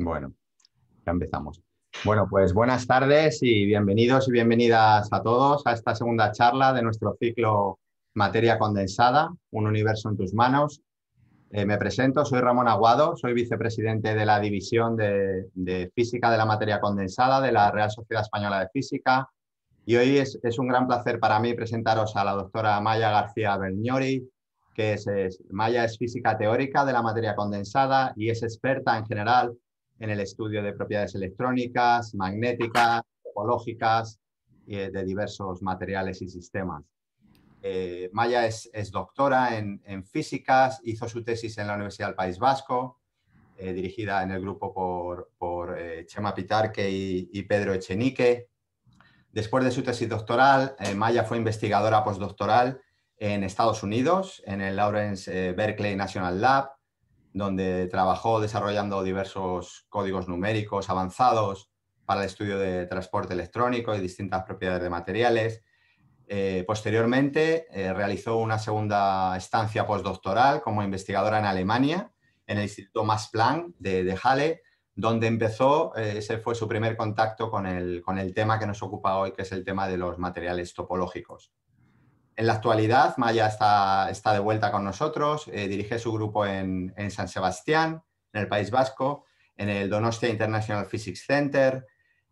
Bueno, ya empezamos. Bueno, pues buenas tardes y bienvenidos y bienvenidas a todos a esta segunda charla de nuestro ciclo Materia Condensada, un universo en tus manos. Me presento, soy Ramón Aguado, soy vicepresidente de la División de Física de la Materia Condensada de la Real Sociedad Española de Física y hoy es un gran placer para mí presentaros a la doctora Maya García Berniori, que Maya es física teórica de la materia condensada y es experta en general en el estudio de propiedades electrónicas, magnéticas, topológicas de diversos materiales y sistemas. Maya es doctora en físicas, hizo su tesis en la Universidad del País Vasco, dirigida en el grupo por Chema Pitarque y Pedro Echenique. Después de su tesis doctoral, Maya fue investigadora postdoctoral en Estados Unidos, en el Lawrence Berkeley National Lab, donde trabajó desarrollando diversos códigos numéricos avanzados para el estudio de transporte electrónico y distintas propiedades de materiales. Posteriormente, realizó una segunda estancia postdoctoral como investigadora en Alemania, en el Instituto Max Planck de Halle, donde empezó, ese fue su primer contacto con el tema que nos ocupa hoy, que es el tema de los materiales topológicos. En la actualidad, Maya está de vuelta con nosotros, dirige su grupo en San Sebastián, en el País Vasco, en el Donostia International Physics Center,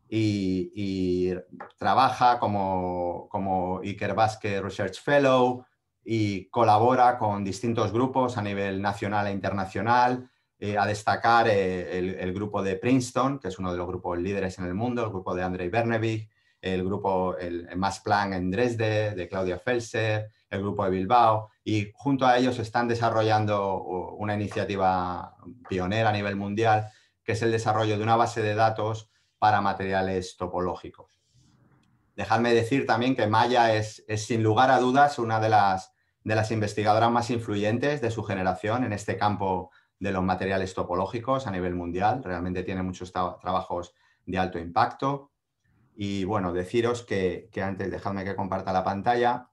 y trabaja como Ikerbasque Research Fellow y colabora con distintos grupos a nivel nacional e internacional, a destacar el grupo de Princeton, que es uno de los grupos líderes en el mundo, el grupo de Andrei Bernevich, el grupo el Max Planck en Dresde, de Claudia Felser, el grupo de Bilbao, y junto a ellos están desarrollando una iniciativa pionera a nivel mundial, que es el desarrollo de una base de datos para materiales topológicos. Dejadme decir también que Maya es sin lugar a dudas una de las investigadoras más influyentes de su generación en este campo de los materiales topológicos a nivel mundial. Realmente tiene muchos trabajos de alto impacto. Y bueno, deciros que antes, dejadme que comparta la pantalla.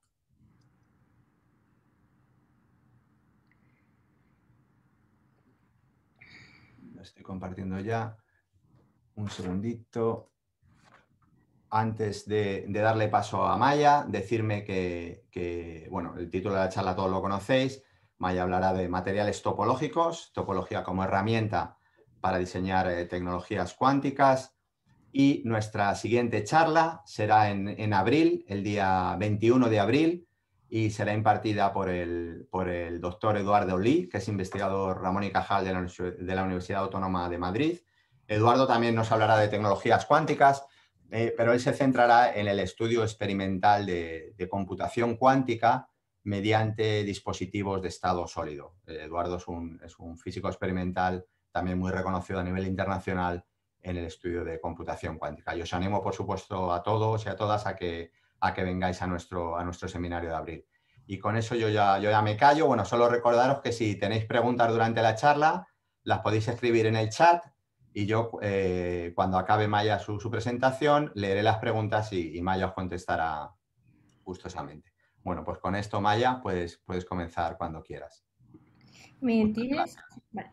Lo estoy compartiendo ya. Un segundito. Antes de darle paso a Maya, decirme bueno, el título de la charla todos lo conocéis. Maya hablará de materiales topológicos, topología como herramienta para diseñar tecnologías cuánticas. Y nuestra siguiente charla será en abril, el día 21 de abril, y será impartida por el doctor Eduardo Lee, que es investigador Ramón y Cajal de la Universidad Autónoma de Madrid. Eduardo también nos hablará de tecnologías cuánticas, pero él se centrará en el estudio experimental de computación cuántica mediante dispositivos de estado sólido. Eduardo es un físico experimental también muy reconocido a nivel internacional en el estudio de computación cuántica. Y os animo, por supuesto, a todos y a todas a que vengáis a nuestro seminario de abril. Y con eso yo ya me callo. Bueno, solo recordaros que si tenéis preguntas durante la charla, las podéis escribir en el chat y yo, cuando acabe Maya su presentación, leeré las preguntas y Maya os contestará gustosamente. Bueno, pues con esto, Maya, puedes comenzar cuando quieras. ¿Me tienes? Vale.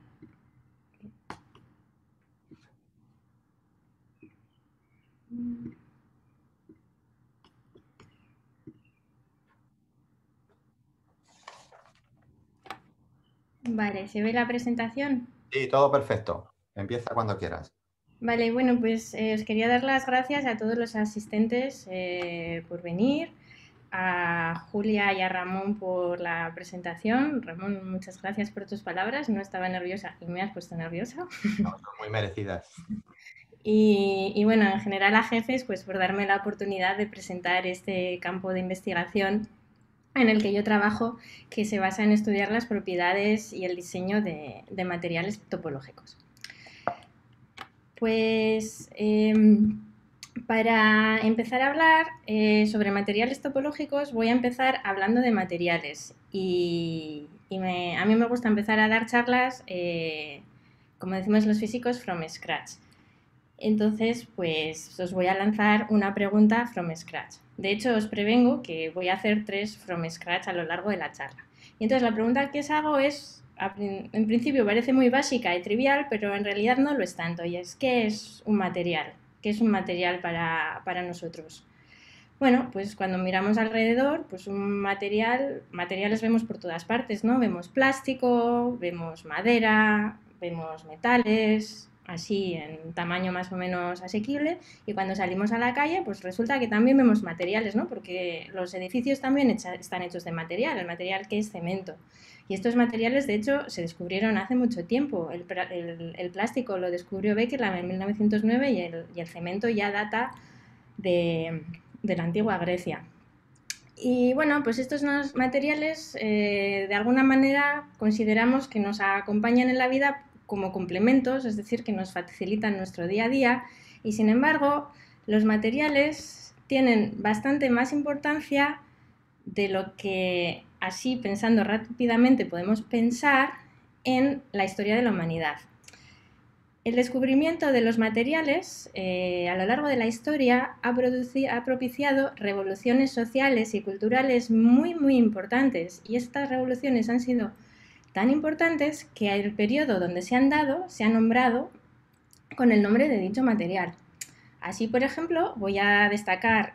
Vale, ¿se ve la presentación? Sí, todo perfecto. Empieza cuando quieras. Vale, bueno, pues os quería dar las gracias a todos los asistentes por venir, a Julia y a Ramón por la presentación. Ramón, muchas gracias por tus palabras. No estaba nerviosa y me has puesto nerviosa. No, son muy merecidas. Y bueno, en general a Jefes, pues por darme la oportunidad de presentar este campo de investigación en el que yo trabajo, que se basa en estudiar las propiedades y el diseño de materiales topológicos. Pues para empezar a hablar sobre materiales topológicos, voy a empezar hablando de materiales. A mí me gusta empezar a dar charlas, como decimos los físicos, from scratch. Entonces, pues os voy a lanzar una pregunta from scratch. De hecho, os prevengo que voy a hacer 3 from scratch a lo largo de la charla. Y entonces la pregunta que os hago es, en principio parece muy básica y trivial, pero en realidad no lo es tanto. Y es, ¿qué es un material? ¿Qué es un material para nosotros? Bueno, pues cuando miramos alrededor, pues materiales vemos por todas partes, ¿no? Vemos plástico, vemos madera, vemos metales, así en tamaño más o menos asequible, y cuando salimos a la calle, pues resulta que también vemos materiales, ¿no? Porque los edificios también están hechos de material, el material que es cemento. Y estos materiales, de hecho, se descubrieron hace mucho tiempo. El plástico lo descubrió Becquerel en 1909 y el cemento ya data de la antigua Grecia. Y bueno, pues estos materiales de alguna manera consideramos que nos acompañan en la vida como complementos, es decir, que nos facilitan nuestro día a día, y sin embargo los materiales tienen bastante más importancia de lo que, así pensando rápidamente, podemos pensar en la historia de la humanidad. El descubrimiento de los materiales a lo largo de la historia ha propiciado revoluciones sociales y culturales muy, muy importantes, y estas revoluciones han sido tan importantes que el periodo donde se han dado se ha nombrado con el nombre de dicho material. Así, por ejemplo, voy a destacar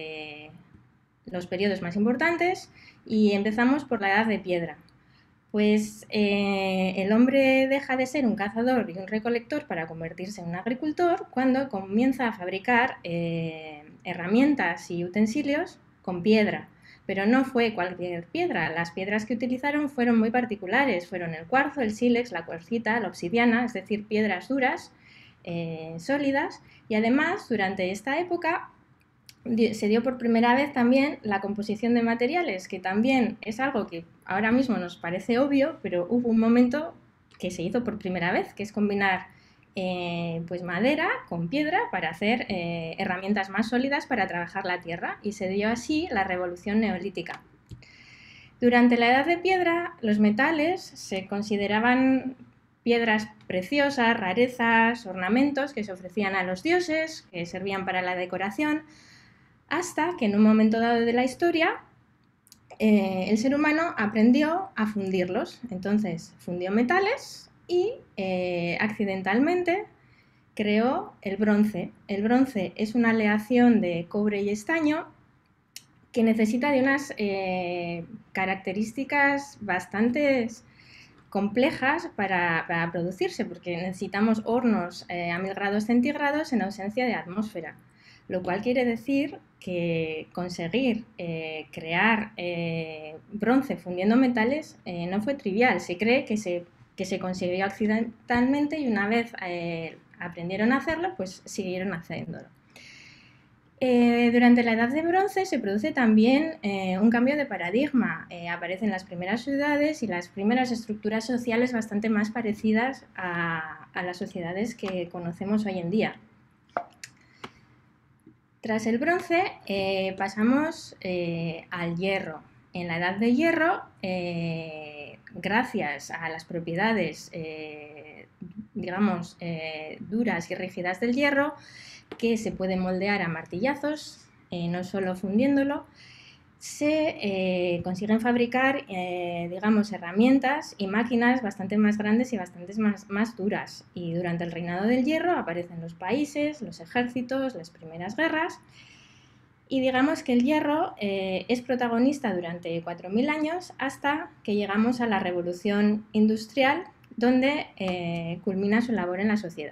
los periodos más importantes y empezamos por la Edad de Piedra. Pues el hombre deja de ser un cazador y un recolector para convertirse en un agricultor cuando comienza a fabricar herramientas y utensilios con piedra. Pero no fue cualquier piedra, las piedras que utilizaron fueron muy particulares, fueron el cuarzo, el sílex, la cuarcita, la obsidiana, es decir, piedras duras, sólidas, y además durante esta época se dio por primera vez también la composición de materiales, que también es algo que ahora mismo nos parece obvio, pero hubo un momento que se hizo por primera vez, que es combinar pues madera con piedra para hacer herramientas más sólidas para trabajar la tierra, y se dio así la revolución neolítica. Durante la Edad de Piedra, los metales se consideraban piedras preciosas, rarezas, ornamentos que se ofrecían a los dioses, que servían para la decoración, hasta que en un momento dado de la historia el ser humano aprendió a fundirlos. Entonces fundió metales y accidentalmente creó el bronce. El bronce es una aleación de cobre y estaño que necesita de unas características bastante complejas para producirse, porque necesitamos hornos a 1000 grados centígrados en ausencia de atmósfera, lo cual quiere decir que conseguir crear bronce fundiendo metales no fue trivial. Se cree que se consiguió accidentalmente, y una vez aprendieron a hacerlo, pues siguieron haciéndolo. Durante la Edad de Bronce se produce también un cambio de paradigma. Aparecen las primeras ciudades y las primeras estructuras sociales bastante más parecidas a las sociedades que conocemos hoy en día. Tras el bronce pasamos al hierro. En la Edad de Hierro, gracias a las propiedades digamos duras y rígidas del hierro, que se puede moldear a martillazos, no solo fundiéndolo, se consiguen fabricar digamos herramientas y máquinas bastante más grandes y bastante más duras. Y durante el reinado del hierro aparecen los países, los ejércitos, las primeras guerras, y digamos que el hierro es protagonista durante 4000 años hasta que llegamos a la revolución industrial, donde culmina su labor en la sociedad.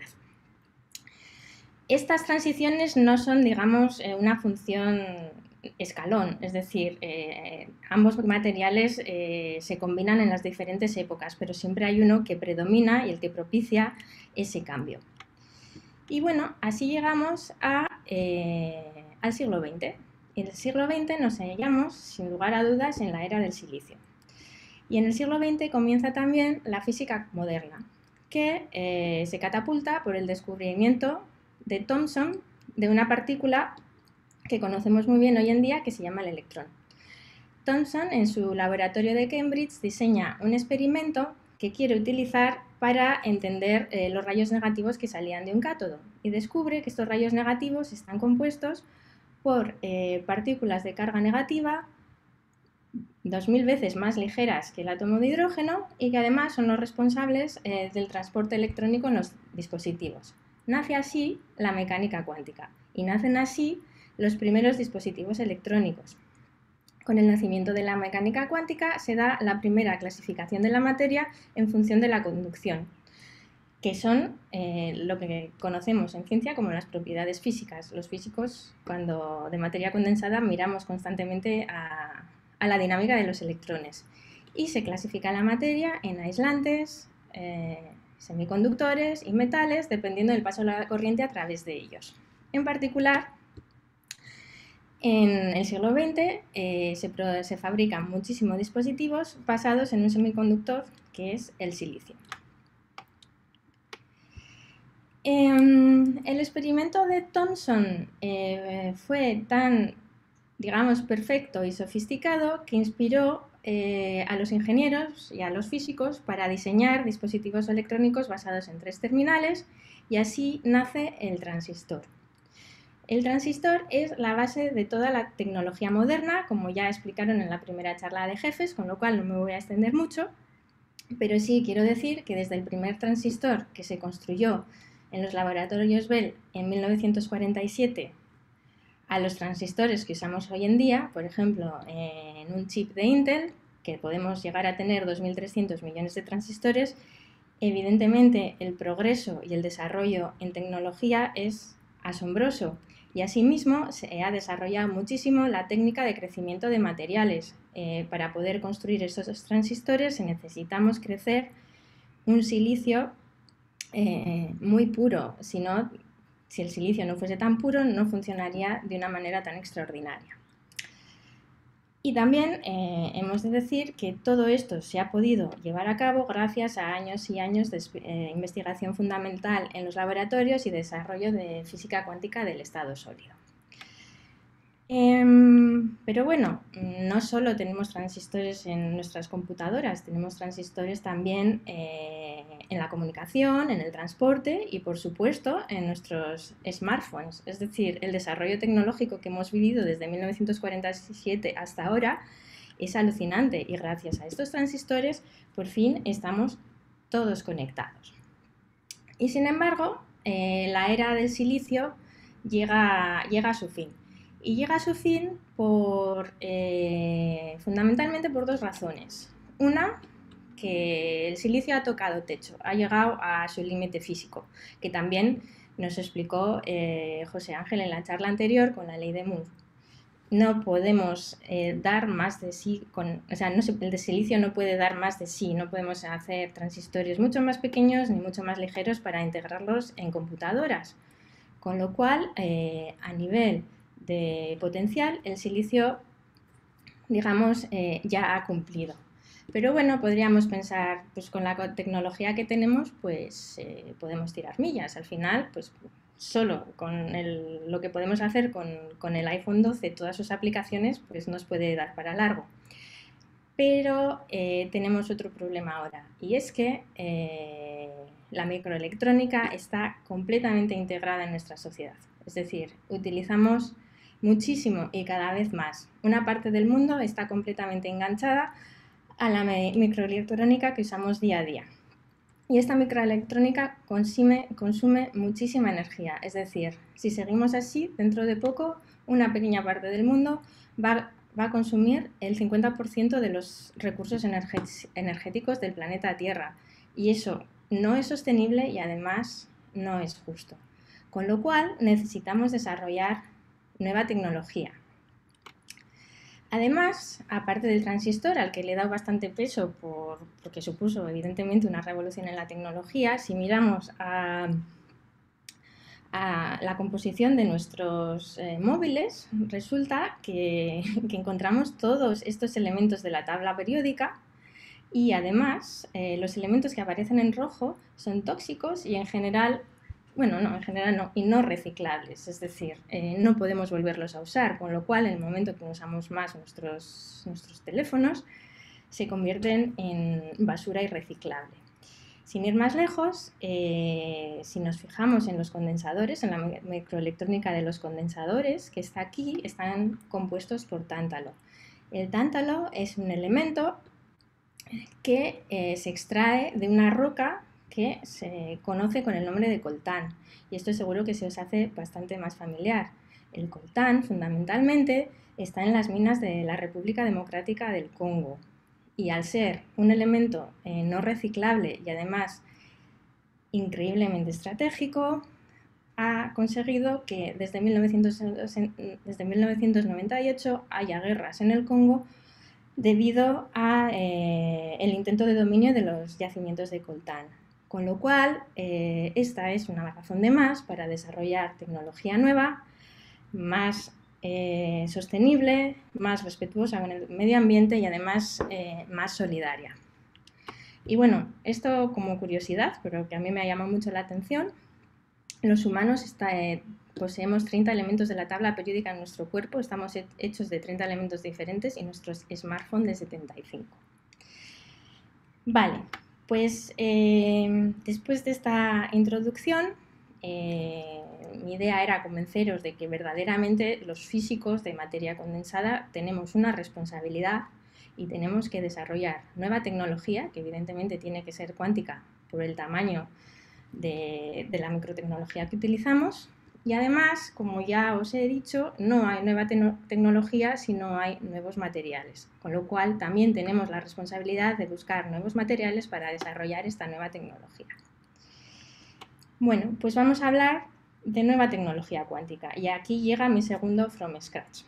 Estas transiciones no son, digamos, una función escalón, es decir, ambos materiales se combinan en las diferentes épocas, pero siempre hay uno que predomina y el que propicia ese cambio. Y bueno, así llegamos al siglo XX. En el siglo XX nos hallamos, sin lugar a dudas, en la era del silicio. Y en el siglo XX comienza también la física moderna, que se catapulta por el descubrimiento de Thomson de una partícula que conocemos muy bien hoy en día, que se llama el electrón. Thomson, en su laboratorio de Cambridge, diseña un experimento que quiere utilizar para entender los rayos negativos que salían de un cátodo, y descubre que estos rayos negativos están compuestos por partículas de carga negativa 2000 veces más ligeras que el átomo de hidrógeno y que además son los responsables del transporte electrónico en los dispositivos. Nace así la mecánica cuántica y nacen así los primeros dispositivos electrónicos. Con el nacimiento de la mecánica cuántica se da la primera clasificación de la materia en función de la conducción, que son lo que conocemos en ciencia como las propiedades físicas. Los físicos, cuando de materia condensada, miramos constantemente a la dinámica de los electrones. Y se clasifica la materia en aislantes, semiconductores y metales, dependiendo del paso de la corriente a través de ellos. En particular, en el siglo XX se fabrican muchísimos dispositivos basados en un semiconductor que es el silicio. El experimento de Thomson fue tan, digamos, perfecto y sofisticado que inspiró a los ingenieros y a los físicos para diseñar dispositivos electrónicos basados en 3 terminales, y así nace el transistor. El transistor es la base de toda la tecnología moderna, como ya explicaron en la primera charla de jefes, con lo cual no me voy a extender mucho, pero sí quiero decir que desde el primer transistor que se construyó en los laboratorios Bell en 1947 a los transistores que usamos hoy en día, por ejemplo, en un chip de Intel, que podemos llegar a tener 2.300 millones de transistores, evidentemente el progreso y el desarrollo en tecnología es asombroso. Y asimismo se ha desarrollado muchísimo la técnica de crecimiento de materiales. Para poder construir estos transistores necesitamos crecer un silicio muy puro. Si el silicio no fuese tan puro, no funcionaría de una manera tan extraordinaria. Y también hemos de decir que todo esto se ha podido llevar a cabo gracias a años y años de investigación fundamental en los laboratorios y desarrollo de física cuántica del estado sólido. Pero bueno, no solo tenemos transistores en nuestras computadoras, tenemos transistores también en la comunicación, en el transporte y, por supuesto, en nuestros smartphones. Es decir, el desarrollo tecnológico que hemos vivido desde 1947 hasta ahora es alucinante, y gracias a estos transistores por fin estamos todos conectados. Y sin embargo, la era del silicio llega a su fin. Y llega a su fin fundamentalmente por 2 razones. Una, que el silicio ha tocado techo, ha llegado a su límite físico, que también nos explicó José Ángel en la charla anterior con la ley de Moore. No podemos dar más de sí, el de silicio no puede dar más de sí, no podemos hacer transistores mucho más pequeños ni mucho más ligeros para integrarlos en computadoras. Con lo cual, a nivel de potencial, el silicio, digamos, ya ha cumplido. Pero bueno, podríamos pensar, pues con la tecnología que tenemos, pues podemos tirar millas. Al final, pues solo con lo que podemos hacer con el iPhone 12, todas sus aplicaciones, pues nos puede dar para largo. Pero tenemos otro problema ahora, y es que la microelectrónica está completamente integrada en nuestra sociedad. Es decir, utilizamos muchísimo y cada vez más. Una parte del mundo está completamente enganchada a la microelectrónica que usamos día a día. Y esta microelectrónica consume muchísima energía. Es decir, si seguimos así, dentro de poco, una pequeña parte del mundo va a consumir el 50% de los recursos energéticos del planeta Tierra. Y eso no es sostenible y además no es justo. Con lo cual necesitamos desarrollar nueva tecnología. Además, aparte del transistor, al que le he dado bastante peso porque supuso evidentemente una revolución en la tecnología, si miramos a la composición de nuestros móviles, resulta que encontramos todos estos elementos de la tabla periódica, y además los elementos que aparecen en rojo son tóxicos y en general no, y no reciclables, es decir, no podemos volverlos a usar, con lo cual en el momento que usamos más nuestros teléfonos se convierten en basura irreciclable. Sin ir más lejos, si nos fijamos en los condensadores, en la microelectrónica de los condensadores, que está aquí, están compuestos por tántalo. El tántalo es un elemento que se extrae de una roca que se conoce con el nombre de coltán, y esto seguro que se os hace bastante más familiar. El coltán, fundamentalmente, está en las minas de la República Democrática del Congo, y al ser un elemento no reciclable y además increíblemente estratégico, ha conseguido que desde 1998 haya guerras en el Congo debido a el intento de dominio de los yacimientos de coltán. Con lo cual, esta es una razón de más para desarrollar tecnología nueva, más sostenible, más respetuosa con el medio ambiente y además más solidaria. Y bueno, esto como curiosidad, pero que a mí me ha llamado mucho la atención, los humanos poseemos 30 elementos de la tabla periódica en nuestro cuerpo, estamos hechos de 30 elementos diferentes y nuestro smartphone de 75. Vale, pues después de esta introducción, mi idea era convenceros de que verdaderamente los físicos de materia condensada tenemos una responsabilidad y tenemos que desarrollar nueva tecnología, que evidentemente tiene que ser cuántica por el tamaño de la microtecnología que utilizamos, y además, como ya os he dicho, no hay nueva tecnología si no hay nuevos materiales, con lo cual también tenemos la responsabilidad de buscar nuevos materiales para desarrollar esta nueva tecnología. Bueno, pues vamos a hablar de nueva tecnología cuántica, y aquí llega mi segundo From Scratch.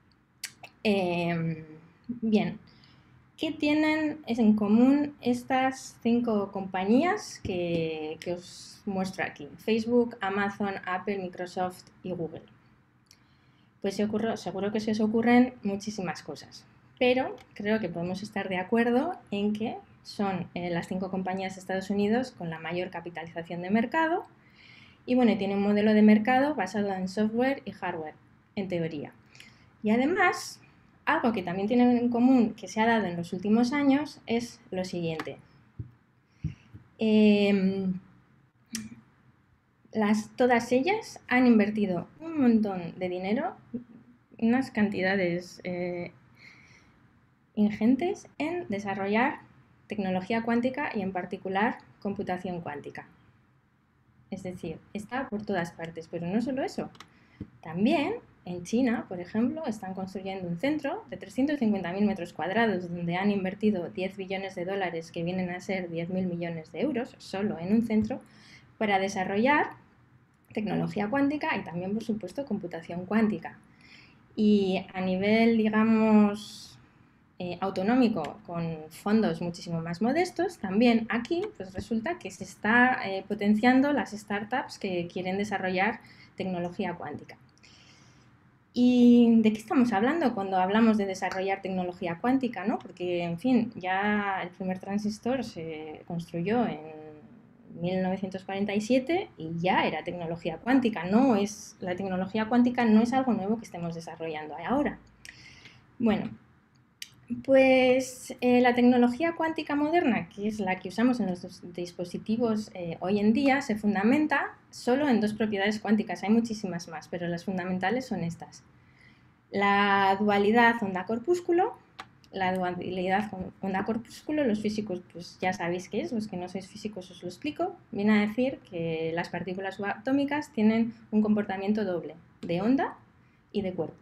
Bien, ¿qué tienen en común estas 5 compañías que os muestro aquí? Facebook, Amazon, Apple, Microsoft y Google. Pues seguro que se os ocurren muchísimas cosas, pero creo que podemos estar de acuerdo en que son las 5 compañías de Estados Unidos con la mayor capitalización de mercado y bueno, tienen un modelo de mercado basado en software y hardware, en teoría. Y además, algo que también tienen en común que se ha dado en los últimos años es lo siguiente. Todas ellas han invertido un montón de dinero, unas cantidades ingentes en desarrollar tecnología cuántica y en particular computación cuántica. Es decir, está por todas partes, pero no solo eso. También en China, por ejemplo, están construyendo un centro de 350.000 metros cuadrados donde han invertido 10 billones de dólares, que vienen a ser 10.000 millones de euros, solo en un centro, para desarrollar tecnología cuántica y también, por supuesto, computación cuántica. Y a nivel, digamos, autonómico, con fondos muchísimo más modestos, también aquí pues resulta que se está potenciando las startups que quieren desarrollar tecnología cuántica. ¿Y de qué estamos hablando cuando hablamos de desarrollar tecnología cuántica, ¿no? Porque, en fin, ya el primer transistor se construyó en 1947 y ya era tecnología cuántica. La tecnología cuántica no es algo nuevo que estemos desarrollando ahora. Bueno, pues la tecnología cuántica moderna, que es la que usamos en los dispositivos hoy en día, se fundamenta solo en 2 propiedades cuánticas. Hay muchísimas más, pero las fundamentales son estas. La dualidad onda-corpúsculo. La dualidad onda-corpúsculo, los físicos pues ya sabéis qué es, los que no sois físicos os lo explico. Viene a decir que las partículas subatómicas tienen un comportamiento doble, de onda y de cuerpo.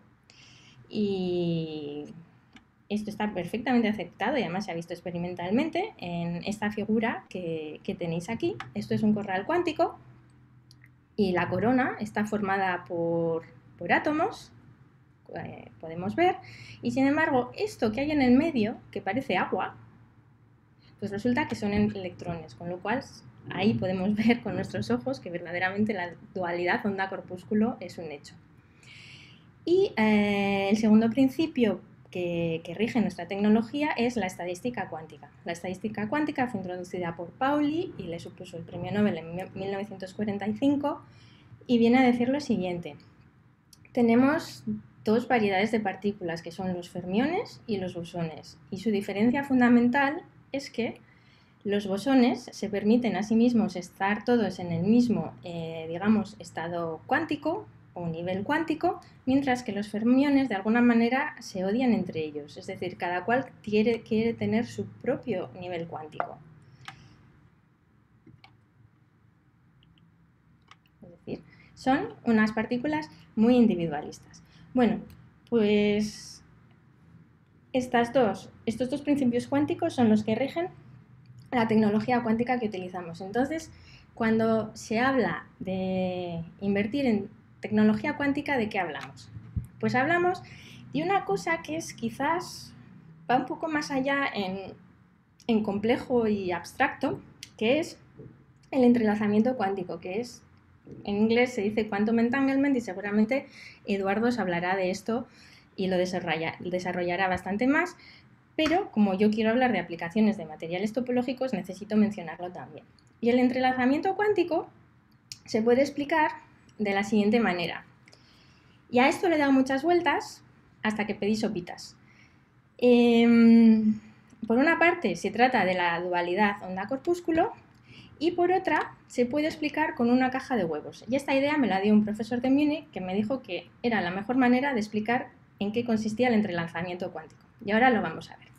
Y esto está perfectamente aceptado y además se ha visto experimentalmente en esta figura que tenéis aquí. Esto es un corral cuántico y la corona está formada por átomos, podemos ver, y sin embargo esto que hay en el medio, que parece agua, pues resulta que son electrones, con lo cual ahí podemos ver con nuestros ojos que verdaderamente la dualidad onda-corpúsculo es un hecho. Y el segundo principio que rige nuestra tecnología es la estadística cuántica. La estadística cuántica fue introducida por Pauli y le supuso el premio Nobel en 1945 y viene a decir lo siguiente. Tenemos 2 variedades de partículas que son los fermiones y los bosones, y su diferencia fundamental es que los bosones se permiten a sí mismos estar todos en el mismo, digamos, estado cuántico, o nivel cuántico, mientras que los fermiones de alguna manera se odian entre ellos, es decir, cada cual quiere tener su propio nivel cuántico. Es decir, son unas partículas muy individualistas. Bueno, pues estos dos principios cuánticos son los que rigen la tecnología cuántica que utilizamos. Entonces, cuando se habla de invertir en tecnología cuántica, ¿de qué hablamos? Pues hablamos de una cosa que es quizás va un poco más allá en complejo y abstracto, que es el entrelazamiento cuántico, que es, en inglés se dice quantum entanglement, y seguramente Eduardo os hablará de esto y lo desarrollará bastante más, pero como yo quiero hablar de aplicaciones de materiales topológicos, necesito mencionarlo también. Y el entrelazamiento cuántico se puede explicar de la siguiente manera. Y a esto le he dado muchas vueltas hasta que pedí sopitas. Por una parte, se trata de la dualidad onda-corpúsculo, y por otra, se puede explicar con una caja de huevos. Y esta idea me la dio un profesor de Múnich que me dijo que era la mejor manera de explicar en qué consistía el entrelazamiento cuántico. Y ahora lo vamos a ver.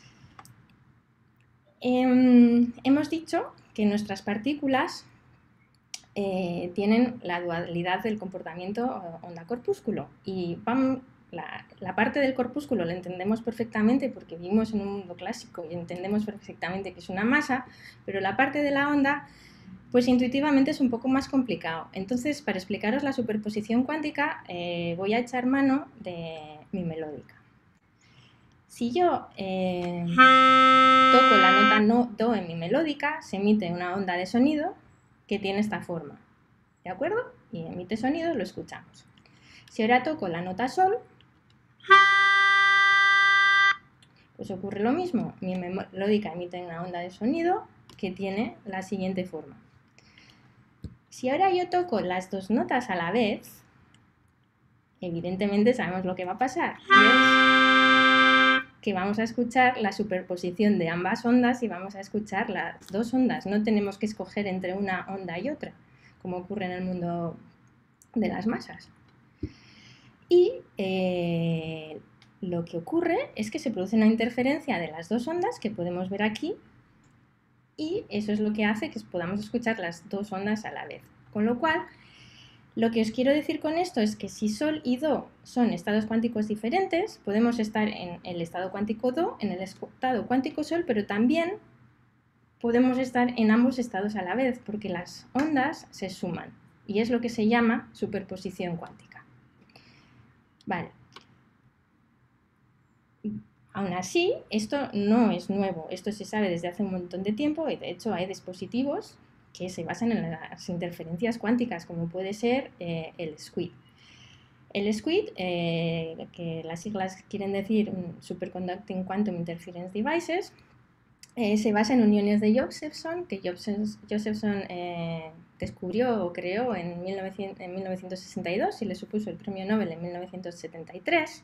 Hemos dicho que nuestras partículas tienen la dualidad del comportamiento onda-corpúsculo, y la parte del corpúsculo la entendemos perfectamente porque vivimos en un mundo clásico y entendemos perfectamente que es una masa, pero la parte de la onda, pues intuitivamente es un poco más complicado. Entonces, para explicaros la superposición cuántica, voy a echar mano de mi melódica. Si yo toco la nota Do en mi melódica, se emite una onda de sonido que tiene esta forma, ¿de acuerdo? Y emite sonido, lo escuchamos. Si ahora toco la nota Sol, pues ocurre lo mismo. Mi melódica emite una onda de sonido que tiene la siguiente forma. Si ahora yo toco las dos notas a la vez, evidentemente sabemos lo que va a pasar. Y es que vamos a escuchar la superposición de ambas ondas y vamos a escuchar las dos ondas. No tenemos que escoger entre una onda y otra, como ocurre en el mundo de las masas. Y lo que ocurre es que se produce una interferencia de las dos ondas que podemos ver aquí, y eso es lo que hace que podamos escuchar las dos ondas a la vez. Con lo cual, lo que os quiero decir con esto es que si Sol y Do son estados cuánticos diferentes, podemos estar en el estado cuántico Do, en el estado cuántico Sol, pero también podemos estar en ambos estados a la vez, porque las ondas se suman, y es lo que se llama superposición cuántica. Vale. Aún así, esto no es nuevo, esto se sabe desde hace un montón de tiempo, y de hecho hay dispositivos que se basan en las interferencias cuánticas, como puede ser el SQUID. El SQUID, que las siglas quieren decir Superconducting Quantum Interference Devices, se basa en uniones de Josephson, que Josephson descubrió o creó en 1962 y le supuso el premio Nobel en 1973.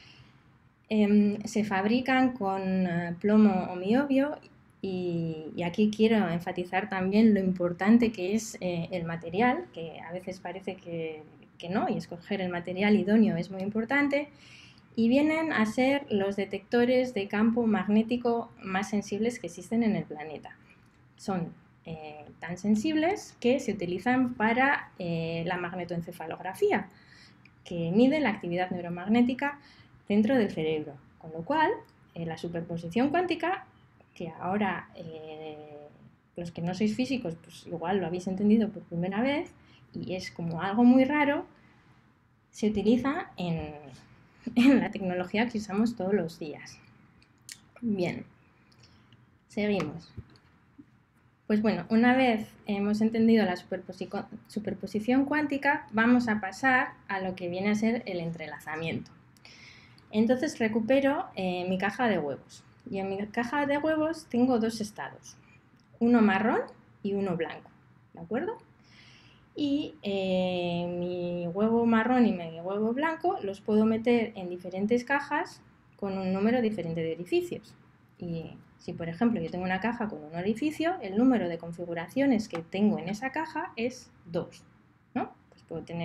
Se fabrican con plomo o niobio, y aquí quiero enfatizar también lo importante que es el material, que a veces parece que no, y escoger el material idóneo es muy importante, y vienen a ser los detectores de campo magnético más sensibles que existen en el planeta. Son tan sensibles que se utilizan para la magnetoencefalografía, que mide la actividad neuromagnética dentro del cerebro, con lo cual la superposición cuántica, que ahora los que no sois físicos pues igual lo habéis entendido por primera vez y es como algo muy raro, se utiliza en la tecnología que usamos todos los días. Bien, seguimos. Pues bueno, una vez hemos entendido la superposición cuántica, vamos a pasar a lo que viene a ser el entrelazamiento. Entonces recupero mi caja de huevos. Y en mi caja de huevos tengo dos estados, uno marrón y uno blanco, ¿de acuerdo? Y mi huevo marrón y mi huevo blanco los puedo meter en diferentes cajas con un número diferente de orificios. Y si, por ejemplo, yo tengo una caja con un orificio, el número de configuraciones que tengo en esa caja es 2, ¿no? Pues puedo tener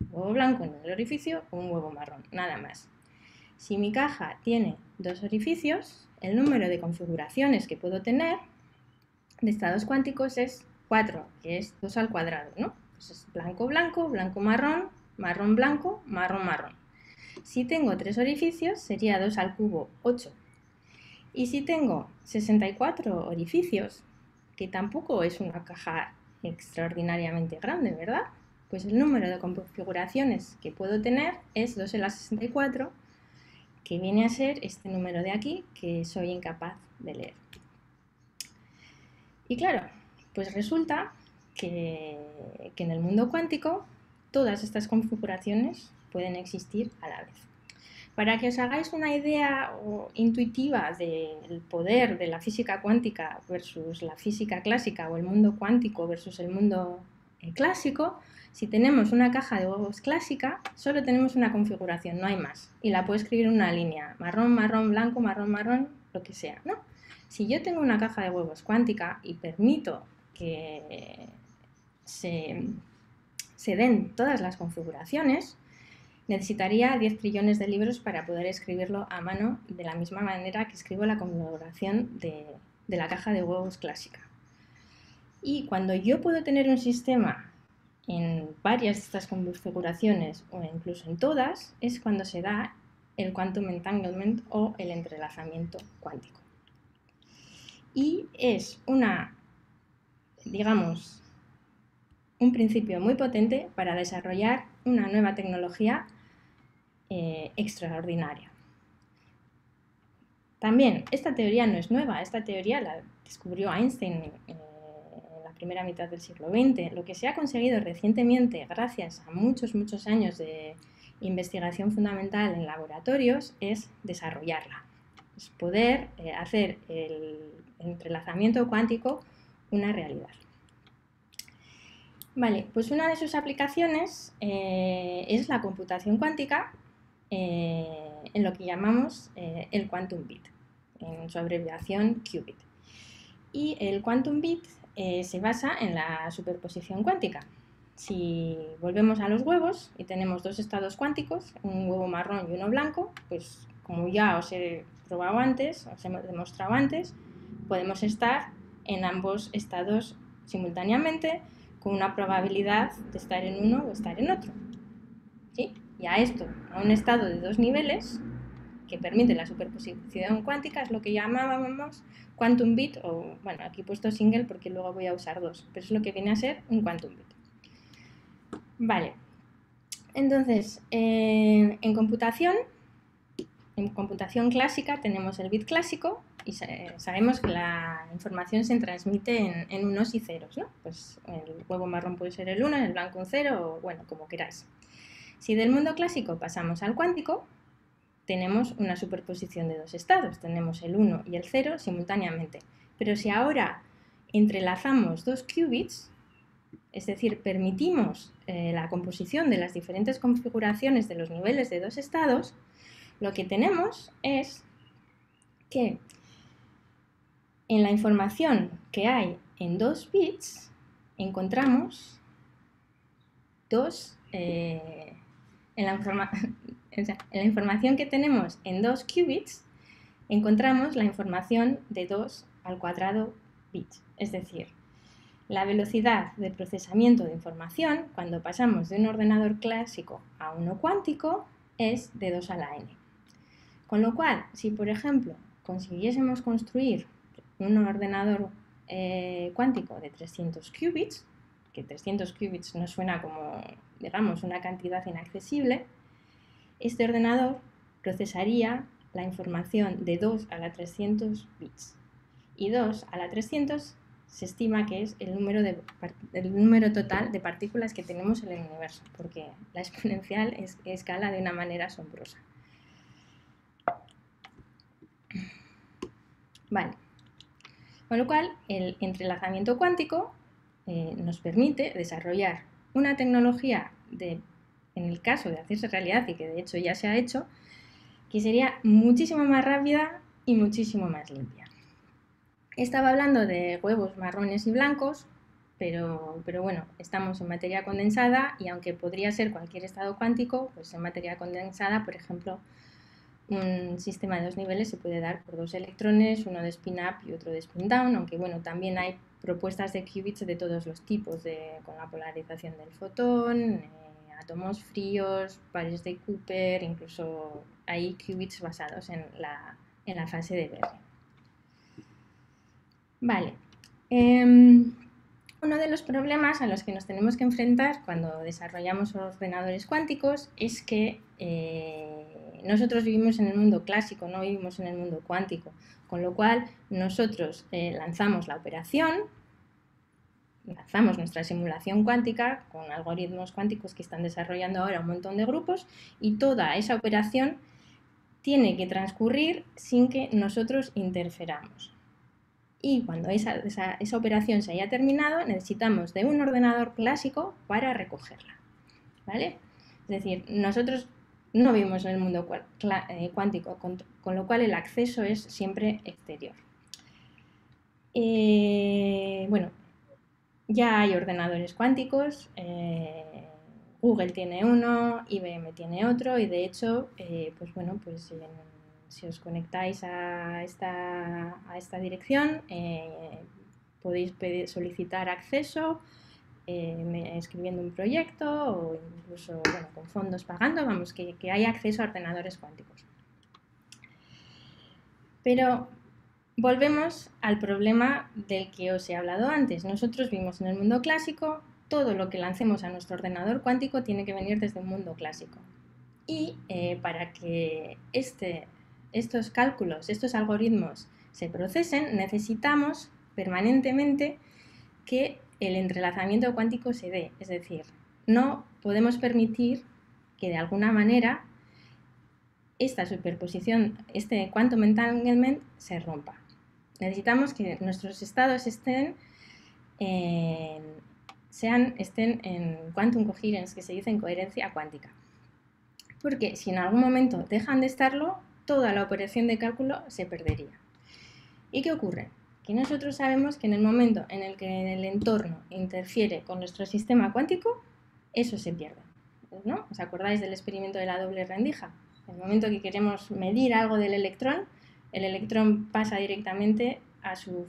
huevo blanco en el orificio o un huevo marrón, nada más. Si mi caja tiene dos orificios, el número de configuraciones que puedo tener de estados cuánticos es 4, que es 2 al cuadrado, ¿no? Pues es blanco, blanco, blanco, marrón, marrón, blanco, marrón, marrón. Si tengo 3 orificios, sería 2 al cubo, 8. Y si tengo 64 orificios, que tampoco es una caja extraordinariamente grande, ¿verdad? Pues el número de configuraciones que puedo tener es 2 en la 64, que viene a ser este número de aquí, que soy incapaz de leer. Y claro, pues resulta que en el mundo cuántico todas estas configuraciones pueden existir a la vez. Para que os hagáis una idea intuitiva del poder de la física cuántica versus la física clásica o el mundo cuántico versus el mundo clásico, si tenemos una caja de huevos clásica, solo tenemos una configuración, no hay más. Y la puedo escribir en una línea, marrón, marrón, blanco, marrón, marrón, lo que sea, ¿no? Si yo tengo una caja de huevos cuántica y permito que se den todas las configuraciones, necesitaría 10 trillones de libros para poder escribirlo a mano de la misma manera que escribo la configuración de la caja de huevos clásica. Y cuando yo puedo tener un sistema en varias de estas configuraciones o incluso en todas, es cuando se da el quantum entanglement o el entrelazamiento cuántico. Y es digamos, un principio muy potente para desarrollar una nueva tecnología extraordinaria. También, esta teoría no es nueva, esta teoría la descubrió Einstein en la primera mitad del siglo XX. Lo que se ha conseguido recientemente, gracias a muchos años de investigación fundamental en laboratorios, es desarrollarla. Es poder hacer el entrelazamiento cuántico una realidad. Vale, pues una de sus aplicaciones es la computación cuántica en lo que llamamos el quantum bit, en su abreviación qubit. Y el quantum bit se basa en la superposición cuántica. Si volvemos a los huevos y tenemos dos estados cuánticos, un huevo marrón y uno blanco, pues como ya os he probado antes, os he demostrado antes, podemos estar en ambos estados simultáneamente con una probabilidad de estar en uno o estar en otro. ¿Sí? Y a esto, a un estado de dos niveles que permite la superposición cuántica, es lo que llamábamos quantum bit, o bueno, aquí he puesto single porque luego voy a usar dos, pero es lo que viene a ser un quantum bit. Vale, entonces, en computación clásica tenemos el bit clásico y sabemos que la información se transmite en unos y ceros, ¿no? Pues el huevo marrón puede ser el 1, el blanco un 0, o bueno, como queráis. Si del mundo clásico pasamos al cuántico, tenemos una superposición de dos estados, tenemos el 1 y el 0 simultáneamente. Pero si ahora entrelazamos dos qubits, es decir, permitimos la composición de las diferentes configuraciones de los niveles de dos estados, lo que tenemos es que en la información que hay en dos bits encontramos en la información que tenemos en 2 qubits encontramos la información de 2 al cuadrado bits. Es decir, la velocidad de procesamiento de información cuando pasamos de un ordenador clásico a uno cuántico es de 2 a la n. Con lo cual, si por ejemplo consiguiésemos construir un ordenador cuántico de 300 qubits, que 300 qubits nos suena como, digamos, una cantidad inaccesible, este ordenador procesaría la información de 2 a la 300 bits. Y 2 a la 300 se estima que es el número total de partículas que tenemos en el universo, porque la exponencial escala de una manera asombrosa. Vale. Con lo cual, el entrelazamiento cuántico nos permite desarrollar una tecnología en el caso de hacerse realidad, y que de hecho ya se ha hecho, que sería muchísimo más rápida y muchísimo más limpia. Estaba hablando de huevos marrones y blancos, pero bueno, estamos en materia condensada y aunque podría ser cualquier estado cuántico, pues en materia condensada, por ejemplo, un sistema de dos niveles se puede dar por dos electrones, uno de spin-up y otro de spin-down, aunque bueno, también hay propuestas de qubits de todos los tipos, con la polarización del fotón, átomos fríos, pares de Cooper, incluso hay qubits basados en la fase de Berry. Vale. Uno de los problemas a los que nos tenemos que enfrentar cuando desarrollamos ordenadores cuánticos es que nosotros vivimos en el mundo clásico, no vivimos en el mundo cuántico, con lo cual nosotros lanzamos la operación, lanzamos nuestra simulación cuántica con algoritmos cuánticos que están desarrollando ahora un montón de grupos y toda esa operación tiene que transcurrir sin que nosotros interferamos. Y cuando esa operación se haya terminado, necesitamos de un ordenador clásico para recogerla, ¿vale? Es decir, nosotros no vivimos en el mundo cuántico, con lo cual el acceso es siempre exterior. Bueno, ya hay ordenadores cuánticos, Google tiene uno, IBM tiene otro y de hecho, pues bueno, pues si os conectáis a esta dirección, podéis solicitar acceso escribiendo un proyecto o incluso bueno, con fondos pagando, vamos, que hay acceso a ordenadores cuánticos. Pero volvemos al problema del que os he hablado antes. Nosotros vivimos en el mundo clásico, todo lo que lancemos a nuestro ordenador cuántico tiene que venir desde un mundo clásico. Y para que estos cálculos, estos algoritmos se procesen, necesitamos permanentemente que el entrelazamiento cuántico se dé. Es decir, no podemos permitir que de alguna manera esta superposición, este quantum entanglement, se rompa. Necesitamos que nuestros estados estén en quantum coherence, que se dice en coherencia cuántica. Porque si en algún momento dejan de estarlo, toda la operación de cálculo se perdería. ¿Y qué ocurre? Que nosotros sabemos que en el momento en el que el entorno interfiere con nuestro sistema cuántico, eso se pierde, ¿no? ¿Os acordáis del experimento de la doble rendija? En el momento que queremos medir algo del electrón, el electrón pasa directamente a su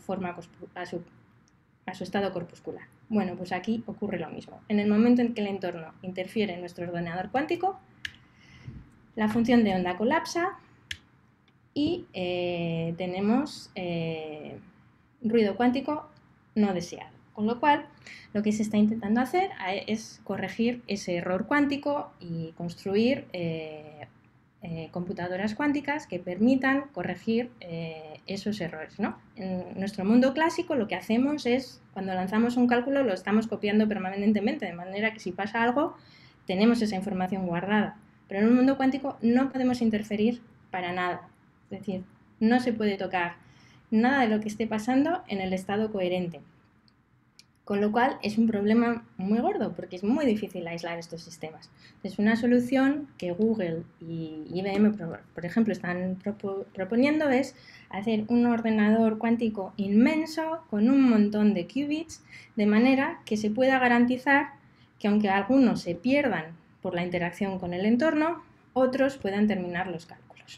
estado corpuscular. Bueno, pues aquí ocurre lo mismo. En el momento en que el entorno interfiere en nuestro ordenador cuántico, la función de onda colapsa y tenemos ruido cuántico no deseado. Con lo cual, lo que se está intentando hacer es corregir ese error cuántico y construir computadoras cuánticas que permitan corregir esos errores, ¿no? En nuestro mundo clásico lo que hacemos es, cuando lanzamos un cálculo, lo estamos copiando permanentemente, de manera que si pasa algo, tenemos esa información guardada. Pero en un mundo cuántico no podemos interferir para nada. Es decir, no se puede tocar nada de lo que esté pasando en el estado coherente. Con lo cual es un problema muy gordo porque es muy difícil aislar estos sistemas. Entonces, una solución que Google y IBM, por ejemplo, están proponiendo es hacer un ordenador cuántico inmenso con un montón de qubits, de manera que se pueda garantizar que aunque algunos se pierdan por la interacción con el entorno, otros puedan terminar los cálculos.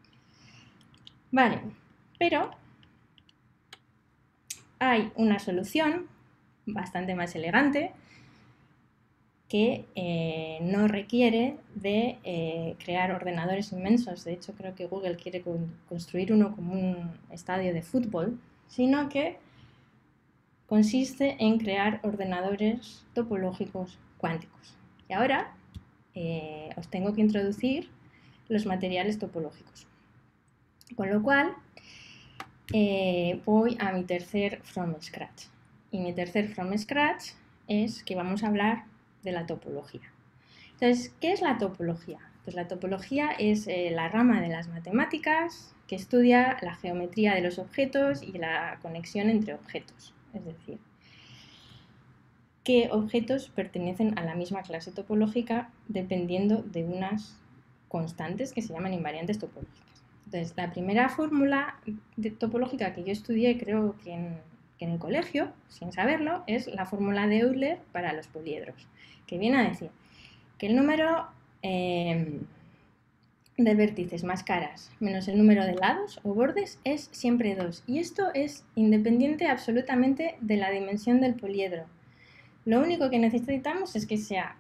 Vale, pero hay una solución bastante más elegante que no requiere de crear ordenadores inmensos. De hecho, creo que Google quiere construir uno como un estadio de fútbol, sino que consiste en crear ordenadores topológicos cuánticos. Y ahora os tengo que introducir los materiales topológicos. Con lo cual, voy a mi tercer from scratch. Y mi tercer from scratch es que vamos a hablar de la topología. Entonces, ¿qué es la topología? Pues la topología es la rama de las matemáticas que estudia la geometría de los objetos y la conexión entre objetos. Es decir, qué objetos pertenecen a la misma clase topológica dependiendo de unas constantes que se llaman invariantes topológicas. Entonces, la primera fórmula topológica que yo estudié, creo que que en el colegio, sin saberlo, es la fórmula de Euler para los poliedros, que viene a decir que el número de vértices más caras menos el número de lados o bordes es siempre 2. Y esto es independiente absolutamente de la dimensión del poliedro. Lo único que necesitamos es que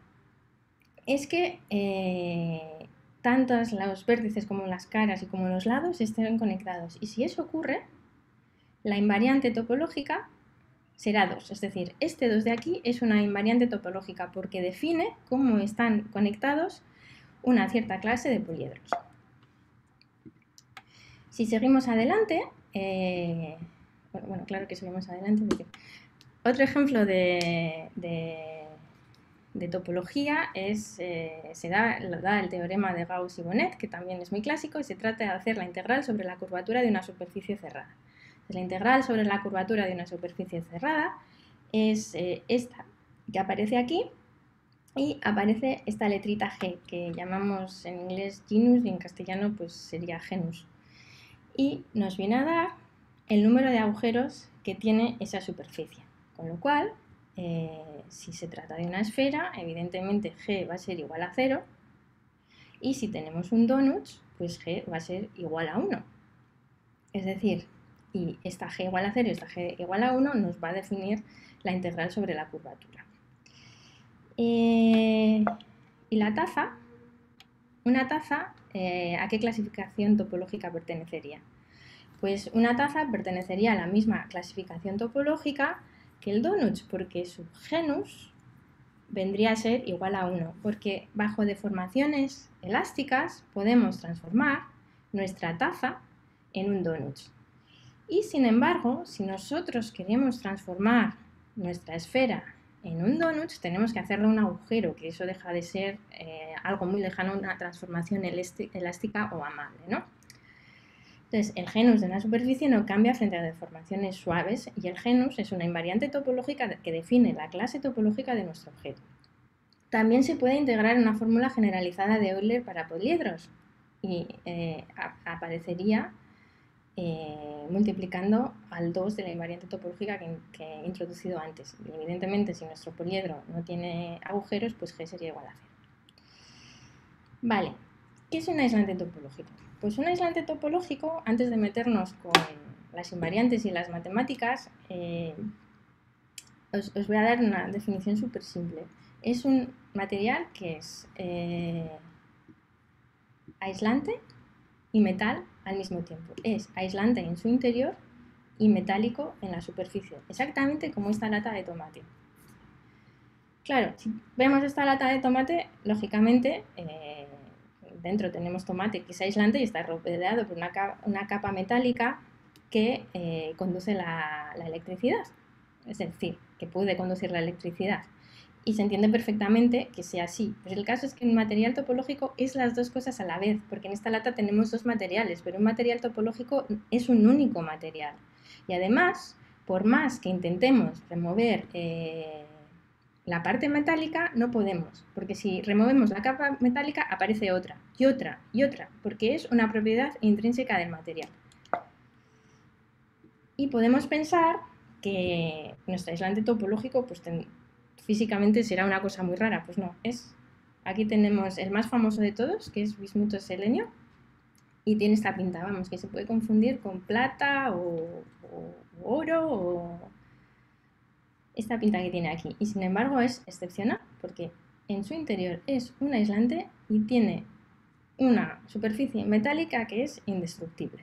tantos los vértices como las caras y como los lados estén conectados. Y si eso ocurre, la invariante topológica será 2. Es decir, este 2 de aquí es una invariante topológica porque define cómo están conectados una cierta clase de poliedros. Si seguimos adelante, bueno, claro que seguimos adelante. Porque otro ejemplo de topología lo da el teorema de Gauss y Bonnet, que también es muy clásico, y se trata de hacer la integral sobre la curvatura de una superficie cerrada. Entonces, la integral sobre la curvatura de una superficie cerrada es esta que aparece aquí, y aparece esta letrita G, que llamamos en inglés genus y en castellano pues sería genus. Y nos viene a dar el número de agujeros que tiene esa superficie. Con lo cual, si se trata de una esfera, evidentemente G va a ser igual a 0. Y si tenemos un donut, pues G va a ser igual a 1. Es decir, y esta G igual a 0 y esta G igual a 1 nos va a definir la integral sobre la curvatura. Y la taza, una taza, ¿a qué clasificación topológica pertenecería? Pues una taza pertenecería a la misma clasificación topológica que el donut, porque su genus vendría a ser igual a 1, porque bajo deformaciones elásticas podemos transformar nuestra taza en un donut. Y sin embargo, si nosotros queremos transformar nuestra esfera en un donut, tenemos que hacerle un agujero, que eso deja de ser algo muy lejano a una transformación elástica o amable, ¿no? Entonces, el genus de una superficie no cambia frente a deformaciones suaves, y el genus es una invariante topológica que define la clase topológica de nuestro objeto. También se puede integrar en una fórmula generalizada de Euler para poliedros, y aparecería multiplicando al 2 de la invariante topológica que he introducido antes. Y evidentemente, si nuestro poliedro no tiene agujeros, pues G sería igual a 0. Vale, ¿qué es un aislante topológico? Pues un aislante topológico, antes de meternos con las invariantes y las matemáticas, os voy a dar una definición súper simple. Es un material que es aislante y metal al mismo tiempo. Es aislante en su interior y metálico en la superficie, exactamente como esta lata de tomate. Claro, si vemos esta lata de tomate, lógicamente dentro tenemos tomate que es aislante y está rodeado por una capa metálica que conduce la electricidad, es decir, que puede conducir la electricidad. Y se entiende perfectamente que sea así. Pero el caso es que un material topológico es las dos cosas a la vez, porque en esta lata tenemos dos materiales, pero un material topológico es un único material. Y además, por más que intentemos remover la parte metálica, no podemos, porque si removemos la capa metálica aparece otra, y otra, y otra, porque es una propiedad intrínseca del material. Y podemos pensar que nuestro aislante topológico pues físicamente será una cosa muy rara. Pues no, aquí tenemos el más famoso de todos, que es bismuto selenio, y tiene esta pinta, vamos, que se puede confundir con plata o oro o esta pinta que tiene aquí. Y sin embargo es excepcional, porque en su interior es un aislante y tiene una superficie metálica que es indestructible.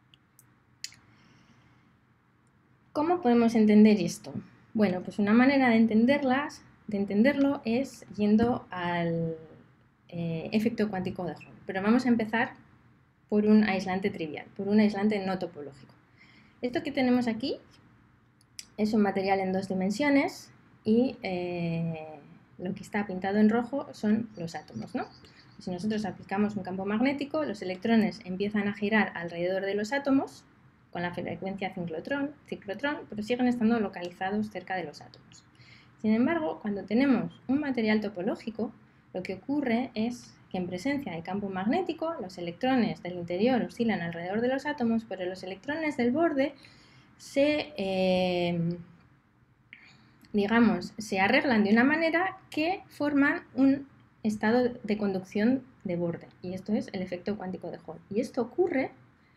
¿Cómo podemos entender esto? Bueno, pues una manera de entenderlo es yendo al efecto cuántico de Hall. Pero vamos a empezar por un aislante trivial, por un aislante no topológico. Esto que tenemos aquí es un material en 2 dimensiones y lo que está pintado en rojo son los átomos, ¿no? Si nosotros aplicamos un campo magnético, los empiezan a girar alrededor de los átomos con la frecuencia ciclotrón, pero siguen estando localizados cerca de los átomos. Sin embargo, cuando tenemos un material topológico, lo que ocurre es que en presencia de campo magnético, los electrones del interior oscilan alrededor de los átomos, pero los electrones del borde digamos, se arreglan de una manera que forman un estado de conducción de borde. Y esto es el efecto cuántico de Hall. Y esto ocurre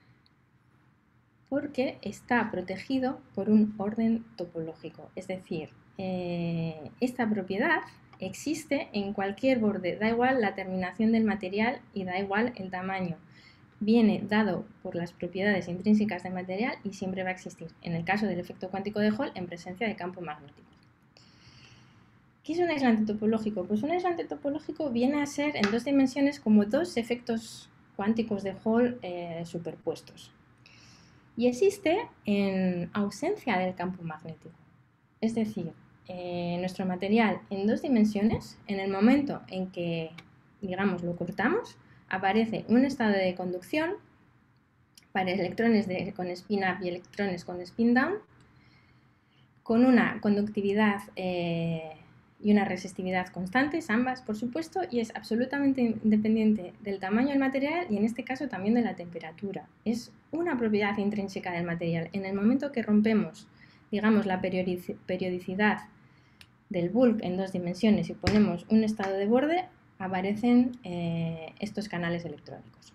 porque está protegido por un orden topológico. Es decir, esta propiedad existe en cualquier borde, da igual la terminación del material y da igual el tamaño. Viene dado por las propiedades intrínsecas del material y siempre va a existir. En el caso del efecto cuántico de Hall, en presencia de campo magnético. ¿Qué es un aislante topológico? Pues un aislante topológico viene a ser en 2 dimensiones como 2 efectos cuánticos de Hall superpuestos. Y existe en ausencia del campo magnético. Es decir, nuestro material en 2 dimensiones, en el momento en que, digamos, lo cortamos, aparece un estado de conducción para electrones con spin up y electrones con spin down, con una conductividad y una resistividad constantes, ambas por supuesto, y es absolutamente independiente del tamaño del material y en este caso también de la temperatura. Es una propiedad intrínseca del material. En el momento que rompemos, digamos, la periodicidad del bulk en 2 dimensiones y ponemos un estado de borde, aparecen estos canales electrónicos.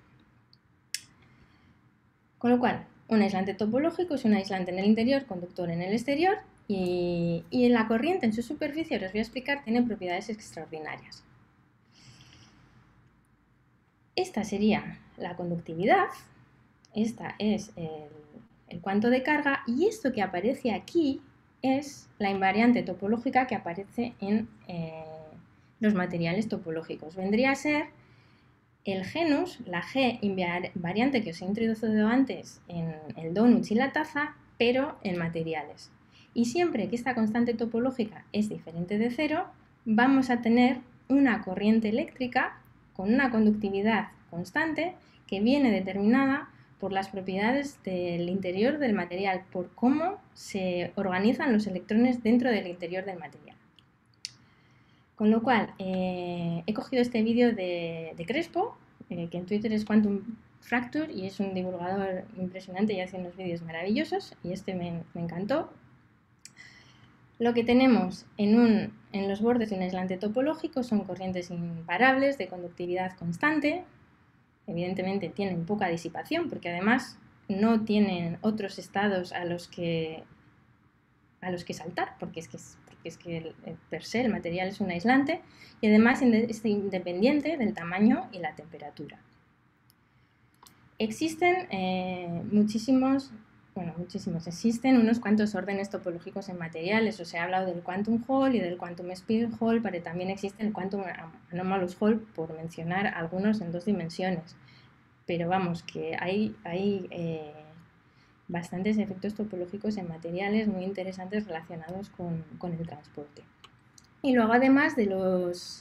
Con lo cual, un aislante topológico es un aislante en el interior, conductor en el exterior, y la corriente en su superficie, os voy a explicar, tiene propiedades extraordinarias. Esta sería la conductividad, esta es el cuanto de carga, y esto que aparece aquí es la invariante topológica que aparece en los materiales topológicos. Vendría a ser el genus, la G invariante que os he introducido antes en el donut y la taza, pero en materiales. Y siempre que esta constante topológica es diferente de 0, vamos a tener una corriente eléctrica con una conductividad constante que viene determinada por las propiedades del interior del material, por cómo se organizan los electrones dentro del interior del material. Con lo cual, he cogido este vídeo de Crespo, que en Twitter es Quantum Fracture y es un divulgador impresionante y hace unos vídeos maravillosos, y este me encantó. Lo que tenemos en los bordes de un aislante topológico son corrientes imparables de conductividad constante. Evidentemente tienen poca disipación porque además no tienen otros estados a los que saltar, porque es que per se el material es un aislante y además es independiente del tamaño y la temperatura. Existen existen unos cuantos órdenes topológicos en materiales. Os he hablado del Quantum Hall y del Quantum Speed Hall, pero también existe el Quantum Anomalous Hall, por mencionar algunos en 2 dimensiones. Pero vamos, que hay bastantes efectos topológicos en materiales muy interesantes relacionados con el transporte. Y luego, además de los